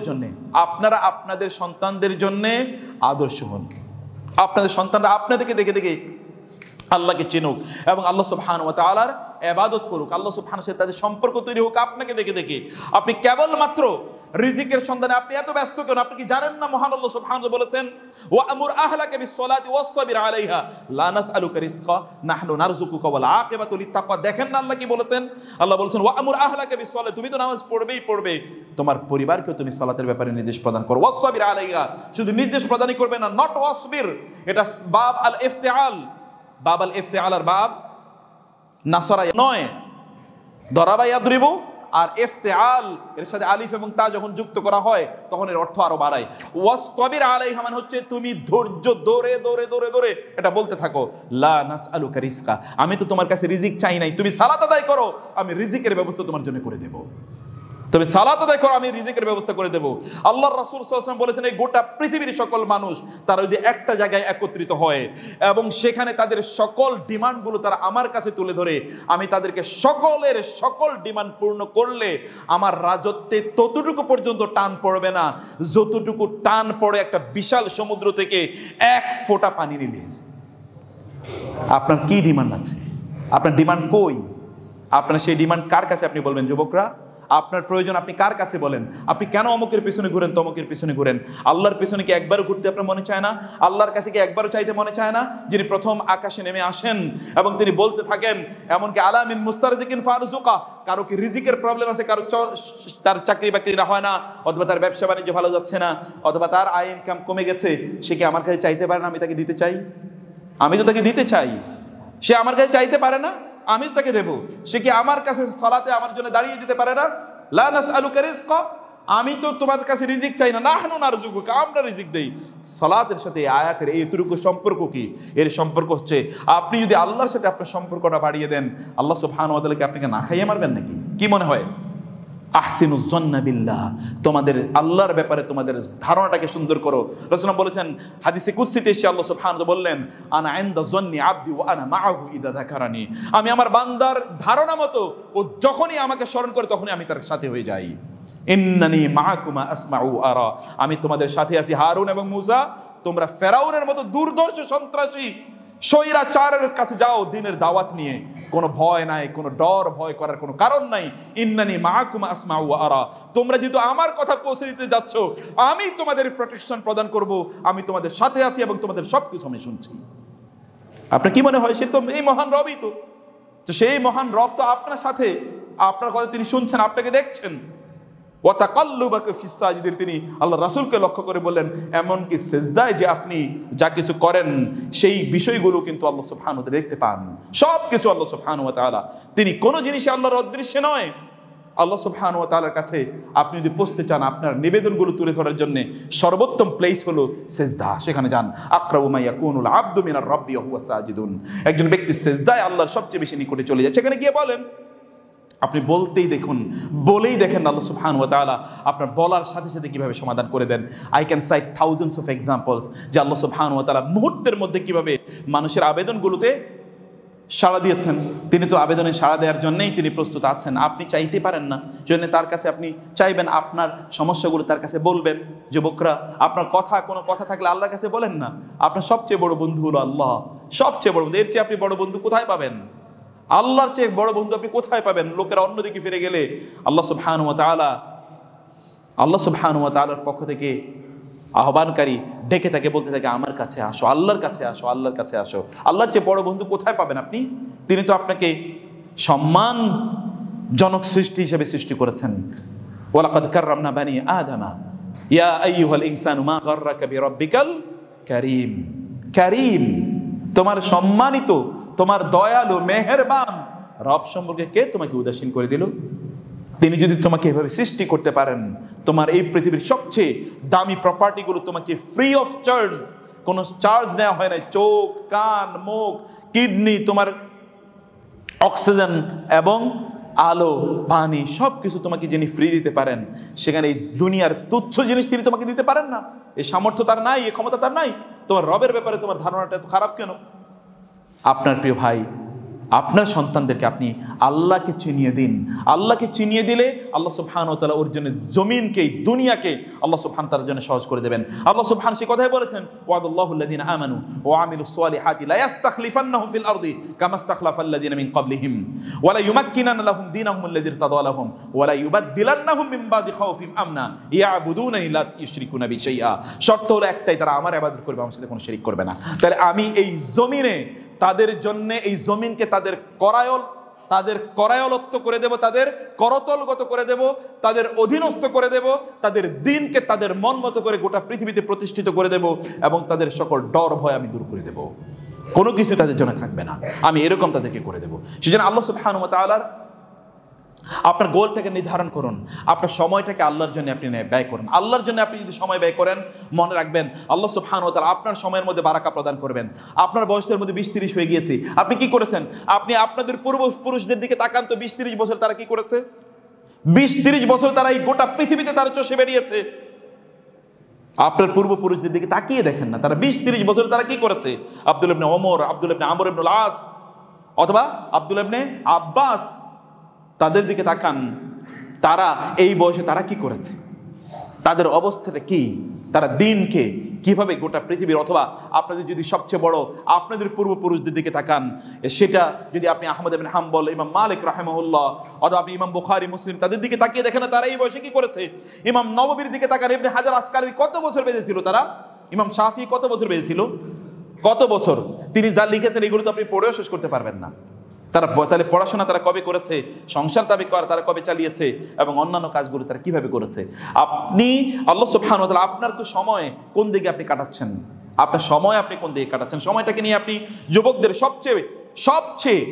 Speaker 1: সন্তানদের জন্যে আদর্শ হন। আপনাদের সন্তানরা আপনাদেরকে দেখে দেখে আল্লাহকে চিনুক এবং আল্লাহ সুবহানাহু ওয়া তাআলার ইবাদত করুক, আল্লাহ সুবহানাহু সাথে তাদের সম্পর্ক তৈরি হোক আপনাকে দেখে দেখে। আপনি কেবলমাত্র রিজিকের সন্ধানে আপনি এত ব্যস্ত কেন? আপনি কি জানেন না মহান আল্লাহ সুবহানাহু বলেছেন, ওয়া আমুর আহলাকা বিস-সালাতি ওয়াসতাবির আলাইহা লা নাসআলুকা রিজকা নাহনু নারযুকুকা ওয়াল আকিবাতু লিত-তাকওয়া। দেখেন না আল্লাহ কি বলেছেন? আল্লাহ বলেছেন, ওয়া আমুর আহলাকা বিস-সালাতি, তুমি তো নামাজ পড়বে, তোমার পরিবারকেও তুমি সালাতের ব্যাপারে নির্দেশ প্রদান করো। ওয়াসতাবির আলাইহা, শুধু নির্দেশ প্রদানই করবে না, নট ওয়াসবির, এটা বাব আল ইফতিআল, বাব আল ইফতিআল আর বাব নাসরা নয়, দরাবা ইয়াদরিবু আর ইফতিআল এর সাথে আলিফ এবং তা যখন যুক্ত করা হয় তখন এর অর্থ আরো বাড়ায়। ওয়াসতাবির আলাইহা মানে হচ্ছে তুমি ধৈর্য ধরে এটা বলতে থাকো। লা নাসআলুকা রিজকা, আমি তো তোমার কাছে রিজিক চাই নাই, তুমি সালাত আদায় করো, আমি রিজিকের ব্যবস্থা তোমার জন্য করে দেব। তবে সালাত আদায় করো, আমি রিজিকের ব্যবস্থা করে দেব। আল্লাহর রাসূল সাল্লাল্লাহু আলাইহি ওয়াসাল্লাম বলেছেন, এই গোটা পৃথিবীর সকল মানুষ তারা যদি একটা জায়গায় একত্রিত হয় এবং সেখানে তাদের সকল ডিমান্ডগুলো তারা আমার কাছে তুলে ধরে, আমি তাদেরকে সকল ডিমান্ড পূর্ণ করলে আমার রাজত্বে ততটুকু পর্যন্ত টান পড়বে না যতটুকু টান পড়ে একটা বিশাল সমুদ্র থেকে এক ফোঁটা পানি নিলে। আপনার কি ডিমান্ড আছে? আপনার ডিমান্ড কই? আপনার সেই ডিমান্ড কার কাছে আপনি বলবেন? যুবকরা, আপনার প্রয়োজন আপনি কার কাছে বলেন? আপনি কেন অমুকের পিছনে ঘুরেন, তমুকের পিছনে ঘুরেন? আল্লাহর পিছনে কি একবারও ঘুরতে আপনার মনে চায় না? আল্লাহর কাছে কি একবারও চাইতে মনে চায় না? যিনি প্রথম আকাশে নেমে আসেন এবং তিনি বলতে থাকেন, এমনকি আলা মিন মুস্তারজিকিন ফারজুকা, কারো কি রিজিকের প্রবলেম আছে, কারো তার চাকরি বাকরি না হয় না, অথবা তার ব্যবসা বাণিজ্য ভালো যাচ্ছে না, অথবা তার আয় ইনকাম কমে গেছে, সে কি আমার কাছে চাইতে পারে না আমি তাকে দিতে চাই? আমি তো তাকে দিতে চাই, সে আমার কাছে চাইতে পারে না, আমি তাকে দেব। সে কি আমার কাছে সালাতে আমার জন্য দাঁড়িয়ে যেতে পারে না? লা নাসআলুকা রিজকা, আমি তো তোমার কাছে রিজিক চাই না, নাহনু নারযুকুকা, আমরা রিজিক দেই। সালাতের সাথে আয়াতের এইটুকু সম্পর্ক কি? এর সম্পর্ক হচ্ছে আপনি যদি আল্লাহর সাথে আপনার সম্পর্কটা বাড়িয়ে দেন, আল্লাহ সুবহানাহু ওয়া তাআলা কি আপনাকে না খাইয়ে মারবেন নাকি? কি মনে হয়? আহসিনুজ জন্না বিল্লাহ, তোমাদের আল্লাহর ব্যাপারে তোমাদের ধারণাটাকে সুন্দর করো। রাসূল বলেছেন, হাদিসে কুদসিতে এসে আল্লাহ সুবহানাহু ওয়া তাআলা বললেন, আনা ইনদা জন্নি আবদি ওয়া আনা মাআহু ইযা যাকারানি, আমি আমার বান্দার ধারণা মতো ও যখনই আমাকে স্মরণ করে তখনই আমি তার সাথে হয়ে যাই। ইন্নানি মাআকুমা আসমাউ আরা, আমি তোমাদের সাথে আছি হারুন এবং মূসা। তোমরা ফেরাউনের মতো দুর্ধর্ষ সন্ত্রাসী স্বৈরাচারের কাছে যাও দ্বীনের দাওয়াত নিয়ে, কোনো ভয় নাই, কোনো ডর ভয় করার কোনো কারণ নাই। ইন্নানি মাআকুমা আসমাউ আরা, তোমরা যেহেতু আমার কথা পৌঁছে দিতে যাচ্ছ, আমি তোমাদের প্রোটেকশন প্রদান করব, আমি তোমাদের সাথে আছি এবং তোমাদের সবকিছু আমি শুনছি। আপনার কি মনে হয় সে তো এই মহান রবই? তো সেই মহান রব তো আপনার সাথে, আপনার কথা তিনি শুনছেন, আপনাকে দেখছেন। ওয়া তাকাল্লুবাকা ফিস সাজিদিন, তিনি আল্লাহ রাসূলকে লক্ষ্য করে বললেন, এমনকি সিজদায় যে আপনি যা কিছু করেন সেই বিষয়গুলো কিন্তু আল্লাহ সুবহানাহু ওয়া তাআলা দেখতে পান। সব কিছু আল্লাহ সুবহানাহু ওয়া তাআলা, তিনি কোনো জিনিসই আল্লাহর অদৃশ্যে নয়। আল্লাহ সুবহানাহু ওয়া তাআলার কাছে আপনি যদি পৌঁছতে চান, আপনার নিবেদনগুলো তুলে ধরার জন্য সর্বোত্তম প্লেস হলো সিজদা, সেখানে যান। আকরাবু মা ইয়াকুনুল আবদু মিনার রাব্বি ওয়া হুয়া সাজিদুন, একজন ব্যক্তি সিজদায় আল্লাহর সবচেয়ে বেশি নিকটে চলে যায়, সেখানে গিয়ে বলেন। আপনি বলতেই দেখুন, বলেই দেখেন আল্লাহ সুবহানাহু ওয়া তাআলা আপনার বলার সাথে সাথে কিভাবে সমাধান করে দেন। I can cite thousands of examples যে আল্লাহ সুবহানাহু ওয়া তাআলা মুহূর্তের মধ্যে কিভাবে মানুষের আবেদনগুলোতে সাড়া দিয়েছেন। তিনি তো আবেদনে সাড়া দেওয়ার জন্যই তিনি প্রস্তুত আছেন। আপনি চাইতে পারেন না, জন্য তার কাছে আপনি চাইবেন, আপনার সমস্যাগুলো তার কাছে বলবেন। যুবকরা, আপনার কোনো কথা থাকলে আল্লাহর কাছে বলেন না। আপনার সবচেয়ে বড় বন্ধু হলো আল্লাহ, সবচেয়ে বড় বন্ধু। এর চেয়ে আপনি বড় বন্ধু কোথায় পাবেন? আল্লাহর চেয়ে বড় বন্ধু আপনি কোথায় পাবেন? লোকেরা অন্যদিকে ফিরে গেলে আল্লাহ সুবহানাহু ওয়া তাআলার পক্ষ থেকে আহ্বানকারী ডেকে থাকে, বলতে থাকে, আমার কাছে আসো, আল্লাহর কাছে আসো, আল্লাহর কাছে আসো। আল্লাহর চেয়ে বড় বন্ধু কোথায় পাবেন আপনি? তিনি তো আপনাকে সম্মানজনক সৃষ্টি হিসেবে সৃষ্টি করেছেন। ওয়ালাকাদ কাররামনা বানি আদামা ইয়া আইয়ুহাল ইনসানু মা গাররাকা বিরাব্বিকাল কারীম। কারীম, তোমার সম্মানিত, তোমার দয়ালু মেহেরবান রব সম্পর্কে কে তোমাকে উদাসীন করে দিল? তিনি যদি তোমাকে এভাবে সৃষ্টি করতে পারেন, তোমার এই পৃথিবীর সবচেয়ে দামি প্রপার্টিগুলো তোমাকে ফ্রি অফ চার্জ, কোনো চার্জ নেওয়া হয় না, চোখ, কান, মুখ, কিডনি, তোমার অক্সিজেন এবং আলো, পানি, সব কিছু তোমাকে যিনি ফ্রি দিতে পারেন, সেখানে এই দুনিয়ার তুচ্ছ জিনিস তিনি তোমাকে দিতে পারেন না? এই সামর্থ্য তার নাই, এই ক্ষমতা তার নাই? তোমার রবের ব্যাপারে তোমার ধারণাটা এত খারাপ কেন? আপনার প্রিয় ভাই, আপনার সন্তানদেরকে আপনি আল্লাহকে চিনিয়ে দিন। আল্লাহকে চিনিয়ে দিলে আল্লাহ সুবহানাহু ওয়া তাআলা ওর জন্য জমিনকে, দুনিয়াকে আল্লাহ সুবহানাহু তাআলার জন্য সহজ করে দেবেন। আল্লাহ সুবহানাহু সেই কথাই বলেছেন, ওয়াদাল্লাহু আল্লাযীনা আমানু ওয়া আমিলুস সালিহাতি লা ইস্তাখলিফান্নাহুম ফিল আরদি কামা ইস্তাখলাফাল্লাযীনা মিন ক্বাবলিহিম ওয়া লা ইউমাক্কিনান্না লাহুম দীনাহুম আল্লাযী ইরতাদা লাহুম ওয়া লা ইউবাদদিলান্নাহুম মিন বাদি খাউফিহিম আমনা ইয়াবুদুনানি লা ইউশরিকুনা বি শাইআ। শর্ত হলো একটাই, তারা আমার ইবাদত করবে, আমার সাথে কোনো শিরক করবে না। তাহলে আমি এই জমিনে তাদের জন্য, এই জমিনকে তাদের করায়লত্ব করে দেব, তাদের করতলগত করে দেব, তাদের অধীনস্থ করে দেব, তাদের দিনকে তাদের মন মতো করে গোটা পৃথিবীতে প্রতিষ্ঠিত করে দেব, এবং তাদের সকল ডর ভয় আমি দূর করে দেব। কোনো কিছু তাদের জন্য থাকবে না, আমি এরকম তাদেরকে করে দেব। সেজন্য আল্লাহ সুবহানাহু ওয়া তাআলার, আপনার গোলটাকে নির্ধারণ করুন, আপনার সময়টাকে আল্লাহর জন্য আপনি ব্যয় করুন। আল্লাহর জন্য আপনি যদি সময় ব্যয় করেন, মনে রাখবেন আল্লাহ সুবহানাহু ওয়া তাআলা আপনার সময়ের মধ্যে বারাকা প্রদান করবেন। আপনার বয়সের মধ্যে 20-30 হয়ে গিয়েছে, আপনি কি করেছেন? আপনি আপনাদের পূর্বপুরুষদের দিকে তাকান তো, 20-30 বছর তারা কি করেছে? 20-30 বছর তারা এই গোটা পৃথিবীতে তারা চষে বেরিয়েছে। আপনার পূর্বপুরুষদের দিকে তাকিয়ে দেখেন না, তারা 20-30 বছর তারা কি করেছে? আব্দুল্লাহ ইবনে ওমর, আব্দুল্লাহ ইবনে আমর ইবনুল আস, অথবা আব্দুল্লাহ ইবনে আব্বাস, তাদের দিকে তাকান, তারা এই বয়সে তারা কি করেছে, তাদের অবস্থাটা কি, তারা দিনকে কিভাবে গোটা পৃথিবীর, অথবা আপনাদের যদি সবচেয়ে বড় আপনাদের পূর্বপুরুষদের দিকে তাকান, সেটা যদি আপনি আহমদ ইবনে হাম্বল, ইমাম মালিক রাহিমাহুল্লাহ, অথবা আপনি ইমাম বুখারী, মুসলিম, তাদের দিকে তাকিয়ে দেখেন না তারা এই বয়সে কি করেছে। ইমাম নববীর দিকে তাকান, ইবনে হাজার আসকারী কত বছর বেঁচে ছিল তারা, ইমাম শাফি কত বছর বেঁচে ছিল, কত বছর তিনি যা লিখেছেন এগুলো তো আপনি পড়েও শেষ করতে পারবেন না। তারা তাহলে পড়াশোনা তারা কবে করেছে, সংসার তারা কবে চালিয়েছে, এবং অন্যান্য কাজগুলো তারা কিভাবে করেছে। আপনি আল্লাহ সুবহানাহু ওয়া তাআলা, আপনার তো সময় কোন দিকে আপনি কাটাচ্ছেন, আপনার সময় আপনি কোন দিকে কাটাচ্ছেন, সময়টাকে নিয়ে আপনি যুবকদের সবচেয়ে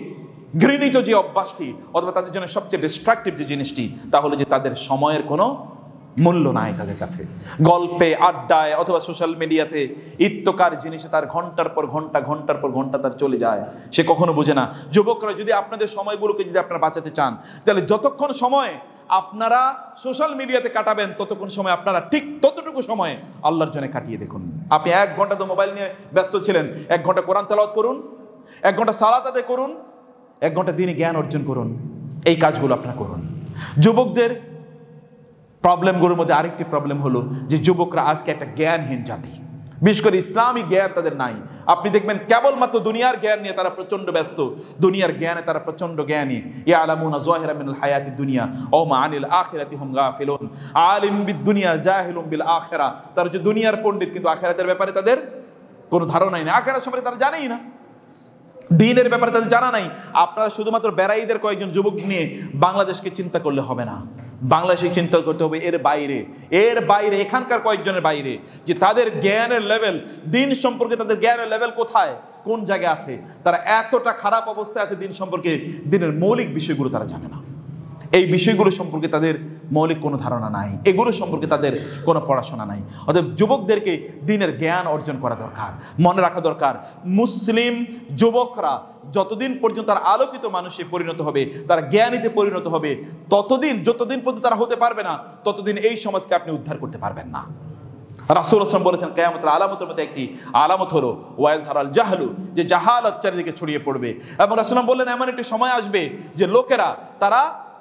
Speaker 1: ঘৃণিত যে অভ্যাসটি অথবা তাদের জন্য সবচেয়ে ডিস্ট্রাকটিভ যে জিনিসটি, তাহলে যে তাদের সময়ের কোনো মূল্য নাই তাদের কাছে। গল্পে, আড্ডায় অথবা সোশ্যাল মিডিয়াতে ইত্যকার জিনিসে তার ঘন্টার পর ঘন্টা তার চলে যায়, সে কখনো বোঝে না। যুবকরা, যদি আপনাদের সময়গুলোকে যদি আপনারা বাঁচাতে চান, তাহলে যতক্ষণ সময় আপনারা সোশ্যাল মিডিয়াতে কাটাবেন, ততক্ষণ সময় আপনারা ঠিক ততটুকু সময় আল্লাহর জন্য কাটিয়ে দেখুন। আপনি 1 ঘন্টা তো মোবাইল নিয়ে ব্যস্ত ছিলেন, 1 ঘন্টা কোরআন তেলাওয়াত করুন, 1 ঘন্টা সালাত আদায় করুন, 1 ঘন্টা দিনে জ্ঞান অর্জন করুন। এই কাজগুলো আপনারা করুন। যুবকদের প্রবলেমগুলোর মধ্যে আরেকটি প্রবলেম হলো যে যুবকরা আজকে একটা জ্ঞানহীন জাতি। বিশেষ করে ইসলামিক জ্ঞান তাদের নাই। আপনি দেখবেন কেবলমাত্র দুনিয়ার জ্ঞান নিয়ে তারা প্রচন্ড ব্যস্ত, দুনিয়ার জ্ঞানে তারা প্রচন্ড জ্ঞানী। ইয়ালামুনা যাহিরা মিনাল হায়াতিদ দুনিয়া ওয়া মা আনিল আখিরাতি হুম গাফিলুন। আলিম বিদ দুনিয়া জাহিলুম বিল আখিরা। তারা যে দুনিয়ার পণ্ডিত, কিন্তু আখিরাতের ব্যাপারে তাদের কোনো ধারণাই নেই, আখিরাত সম্পর্কে তারা জানেই না, দ্বীনের ব্যাপারে তাদের জানা নাই। আপনারা শুধুমাত্র বেড়াইদের কয়েকজন যুবক নিয়ে বাংলাদেশকে চিন্তা করলে হবে না, বাংলাদেশে চিন্তা করতে হবে এর বাইরে এখানকার কয়েকজনের বাইরে, যে তাদের জ্ঞানের লেভেল, দিন সম্পর্কে তাদের জ্ঞানের লেভেল কোথায়, কোন জায়গায় আছে। তারা এতটা খারাপ অবস্থায় আছে দিন সম্পর্কে, দিনের মৌলিক বিষয়গুলো তারা জানে না। এই বিষয়গুলো সম্পর্কে তাদের মৌলিক কোনো ধারণা নাই, এগুলো সম্পর্কে তাদের কোনো পড়াশোনা নাই। অতএব যুবকদেরকে দিনের জ্ঞান অর্জন করা দরকার। মনে রাখা দরকার, মুসলিম যুবকরা যতদিন পর্যন্ত তারা আলোকিত মানুষে পরিণত হবে, তারা জ্ঞানীতে পরিণত হবে, যতদিন পর্যন্ত তারা হতে পারবে না, ততদিন এই সমাজকে আপনি উদ্ধার করতে পারবেন না। রাসূল সাল্লাল্লাহু আলাইহি ওয়াসাল্লাম বলেছেন, কিয়ামতের আলামতের মধ্যে একটি আলামত হলো ওয়াজহারাল জাহলু, যে জাহালাত চারিদিকে ছড়িয়ে পড়বে। এবং রাসূল সাল্লাল্লাহু বললেন, এমন একটি সময় আসবে যে লোকেরা তারা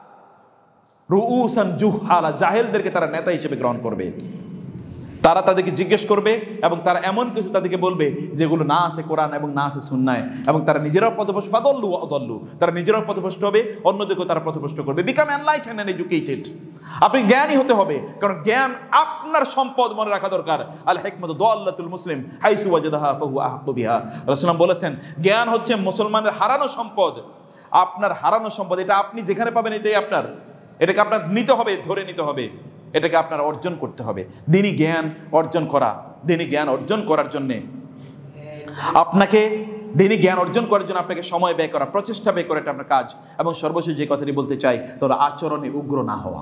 Speaker 1: রুউসান জুহালা, জাহেলদেরকে তারা নেতা হিসেবে গ্রহণ করবে। তারা তাদেরকে জিজ্ঞেস করবে এবং তারা এমন কিছু তাদেরকে বলবে যেগুলো না আছে কোরআন এবং না আছে সুন্নায়, এবং তারা নিজেরাও পথভ্রষ্ট, ফাদল্লু আদল্লু, তারা নিজেরাও পথভ্রষ্ট হবে, অন্যদেরকেও তারা পথভ্রষ্ট করবে। Become enlightened and educated. আপনি জ্ঞানী হতে হবে, কারণ জ্ঞান আপনার সম্পদ। মনে রাখা দরকার, আল হিকমাতু দাল্লাতুল মুসলিম হাইসু ওয়াজাদাহা ফাহুয়া আহাক্কু বিহা। রাসূলুল্লাহ বলেছেন, জ্ঞান হচ্ছে মুসলমানের হারানো সম্পদ। আপনার হারানো সম্পদ, এটা আপনি যেখানে পাবেন এটাই আপনার। এটাকে আপনার নিতে হবে, ধরে নিতে হবে, এটাকে আপনার অর্জন করতে হবে। দিনী জ্ঞান অর্জন করার জন্য আপনাকে আপনাকে সময় ব্যয় করা, প্রচেষ্টা ব্যয় করা, এটা আপনার কাজ। এবং সর্বশেষ যে কথাটি বলতে চাই, তাহলে আচরণে উগ্র না হওয়া।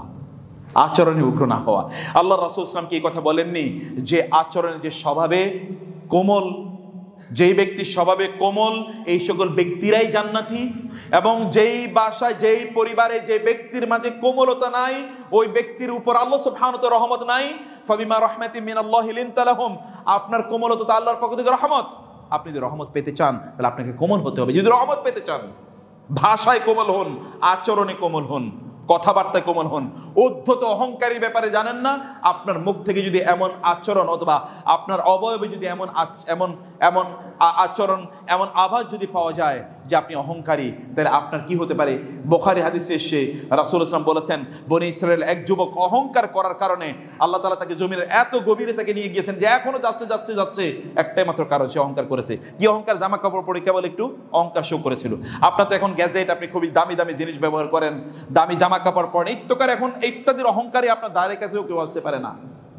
Speaker 1: আল্লাহ রাসূল সাল্লাল্লাহু আলাইহি ওয়াসাল্লাম কি কথা বলেননি যে আচরণে, যে স্বভাবে কোমল, যেই ব্যক্তির স্বভাবে কোমল, এই সকল ব্যক্তিরাই জান্নাতি। এবং যেই বাসায়, যেই পরিবারে, যে ব্যক্তির মাঝে কোমলতা নাই, ওই ব্যক্তির উপর আল্লাহ সুবহানাহু ওয়া তাআলা রহমত নাই। ফাবিমা রাহমাতিন মিনাল্লাহি লিনতা লাহুম। আপনার কোমলতা তো আল্লাহর পক্ষ থেকে রহমত। আপনি যদি রহমত পেতে চান, তাহলে আপনাকে কোমল হতে হবে। যদি রহমত পেতে চান, ভাষায় কোমল হন, আচরণে কোমল হন, কথাবার্তায় কোমল হন। উদ্ধত অহংকারী ব্যাপারে জানেন না, আপনার মুখ থেকে যদি এমন আচরণ অথবা আপনার অবয়বে যদি এমন আচরণ, এমন আভাস যদি পাওয়া যায় যে আপনি অহংকারী, তাহলে আপনার কি হতে পারে? বুখারী হাদিসে এসে রাসূল সাল্লাল্লাহু আলাইহি ওয়াসাল্লাম বলেছেন, বনী ইসরায়েল এক যুবক অহংকার করার কারণে আল্লাহ তাআলা তাকে জমিনের এত গভীরে তাকে নিয়ে গিয়েছেন যে এখনো যাচ্ছে, একটাই মাত্র কারণ, সে অহংকার করেছে। কি অহংকার? জামা কাপড় পরে কেবল একটু অহংকার শো করেছিল। আপনার তো এখন গ্যাজেট, আপনি খুবই দামি জিনিস ব্যবহার করেন, দামি জামা কাপড় পরেন, ইত্যকার এখন ইত্যাদির অহংকারী আপনার দ্বারের কাছেও কেউ আসতে পারে না।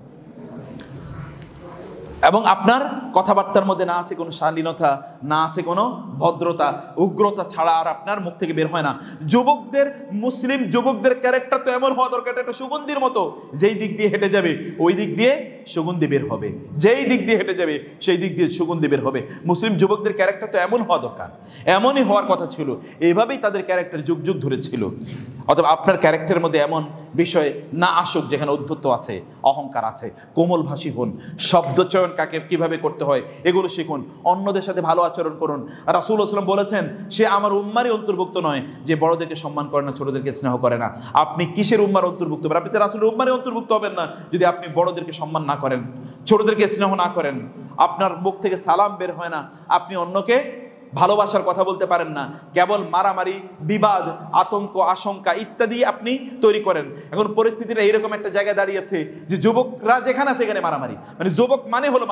Speaker 1: এবং আপনার কথাবার্তার মধ্যে না আছে কোনো শালীনতা, না আছে কোনো ভদ্রতা, উগ্রতা ছাড়া আর আপনার মুখ থেকে বের হয় না। মুসলিম যুবকদের ক্যারেক্টার তো এমন হওয়া দরকার, একটা সুগন্ধির মতো, যেই দিক দিয়ে হেঁটে যাবে ওই দিক দিয়ে সুগন্ধি বের হবে, যেই দিক দিয়ে হেঁটে যাবে সেই দিক দিয়ে সুগন্ধি বের হবে। মুসলিম যুবকদের ক্যারেক্টার তো এমন হওয়া দরকার, এমনই হওয়ার কথা ছিল, এভাবেই তাদের ক্যারেক্টার যুগ যুগ ধরে ছিল। অথবা আপনার ক্যারেক্টারের মধ্যে এমন বিষয় না আসুক যেখানে উদ্ধত্ত আছে, অহংকার আছে। কোমলভাষী হন, শব্দচয়ন কাকে কিভাবে করতে হয় এগুলো শিখুন, অন্যদের সাথে ভালো আচরণ করুন। রাসূল সাল্লাল্লাহু আলাইহি ওয়াসাল্লাম বলেছেন, সে আমার উম্মারই অন্তর্ভুক্ত নয় যে বড়দেরকে সম্মান করে না, ছোটদেরকে স্নেহ করে না। আপনি কিসের উম্মার অন্তর্ভুক্ত? আপনি তো রাসূলের উম্মারই অন্তর্ভুক্ত হবেন না যদি আপনি বড়দেরকে সম্মান না করেন, ছোটদেরকে স্নেহ না করেন, আপনার মুখ থেকে সালাম বের হয় না, আপনি অন্যকে ভালোবাসার কথা বলতে পারেন না, কেবল মারামারি, বিবাদ, আতঙ্ক, আশঙ্কা ইত্যাদি আপনি তৈরি করেন। এখন পরিস্থিতিটা এরকম একটা জায়গায় দাঁড়িয়েছে যে যুবকরা যেখানে আছে সেখানে মারামারি, মানে যুবক মানে হলো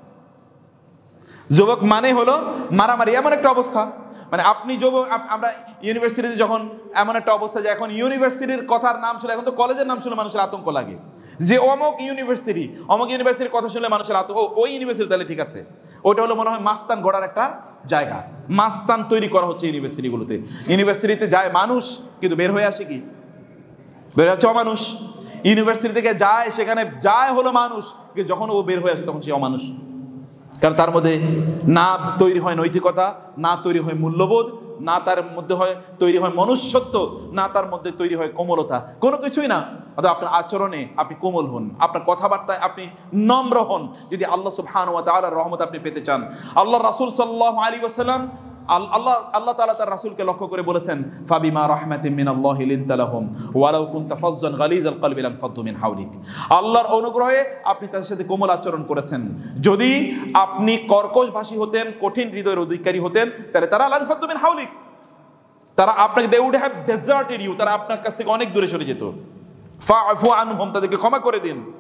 Speaker 1: মারামারি, এমন একটা অবস্থা। মানে আপনি যুবক, আমরা ইউনিভার্সিটিতে যখন এমন একটা অবস্থা যে এখন ইউনিভার্সিটির কথার নাম শুনে, এখন তো কলেজের নাম শুনে মানুষের আতঙ্ক লাগে যে অমুক ইউনিভার্সিটির কথা শুনলে মানুষের ওই ইউনিভার্সিটি তাহলে ঠিক আছে, ওইটা হলো মনে হয় মাস্তান গড়ার একটা জায়গা, মাস্তান তৈরি করা হচ্ছে ইউনিভার্সিটিগুলোতে। ইউনিভার্সিটিতে যায় মানুষ, কিন্তু বের হয়ে আসে কি? বের হচ্ছে অমানুষ। ইউনিভার্সিটি থেকে যায়, সেখানে যায় হলো মানুষ, কিন্তু যখন ও বের হয়ে আসে তখন সে অমানুষ। কারণ তার মধ্যে না তৈরি হয় নৈতিকতা, না তৈরি হয় মূল্যবোধ, না তার মধ্যে তৈরি হয় মনুষ্যত্ব, না তার মধ্যে তৈরি হয় কোমলতা, কোনো কিছুই না। অর্থাৎ আপনার আচরণে আপনি কোমল হন, আপনার কথাবার্তায় আপনি নম্র হন, যদি আল্লাহ সুবহানাহু ওয়া তাআলার রহমত আপনি পেতে চান। আল্লাহ রাসূল সাল্লাল্লাহু আলাইহি ওয়াসাল্লাম, আল্লাহ তাআলা তার রাসূলকে লক্ষ্য করে বলেছেন, ফাবিমা রাহমাতিন মিনাল্লাহি লিনতা লাহুম ওয়ালাউ কুনতা ফাজ্জান গালিজাল কলবি লানফাদ্দু মিন হাওলিক। আল্লাহর অনুগ্রহে আপনি তাদের সাথে কোমল আচরণ করেছেন। যদি আপনি কর্কশভাষী হতেন, কঠিন হৃদয়ের অধিকারী হতেন, তাহলে তারা লানফাদ্দু মিন হাওলিক, তারা আপনাকে they would have deserted you, তারা আপনার কাছ থেকে অনেক দূরে সরে যেত। ফাআফু আনহুম, তাদেরকে ক্ষমা করে দিন।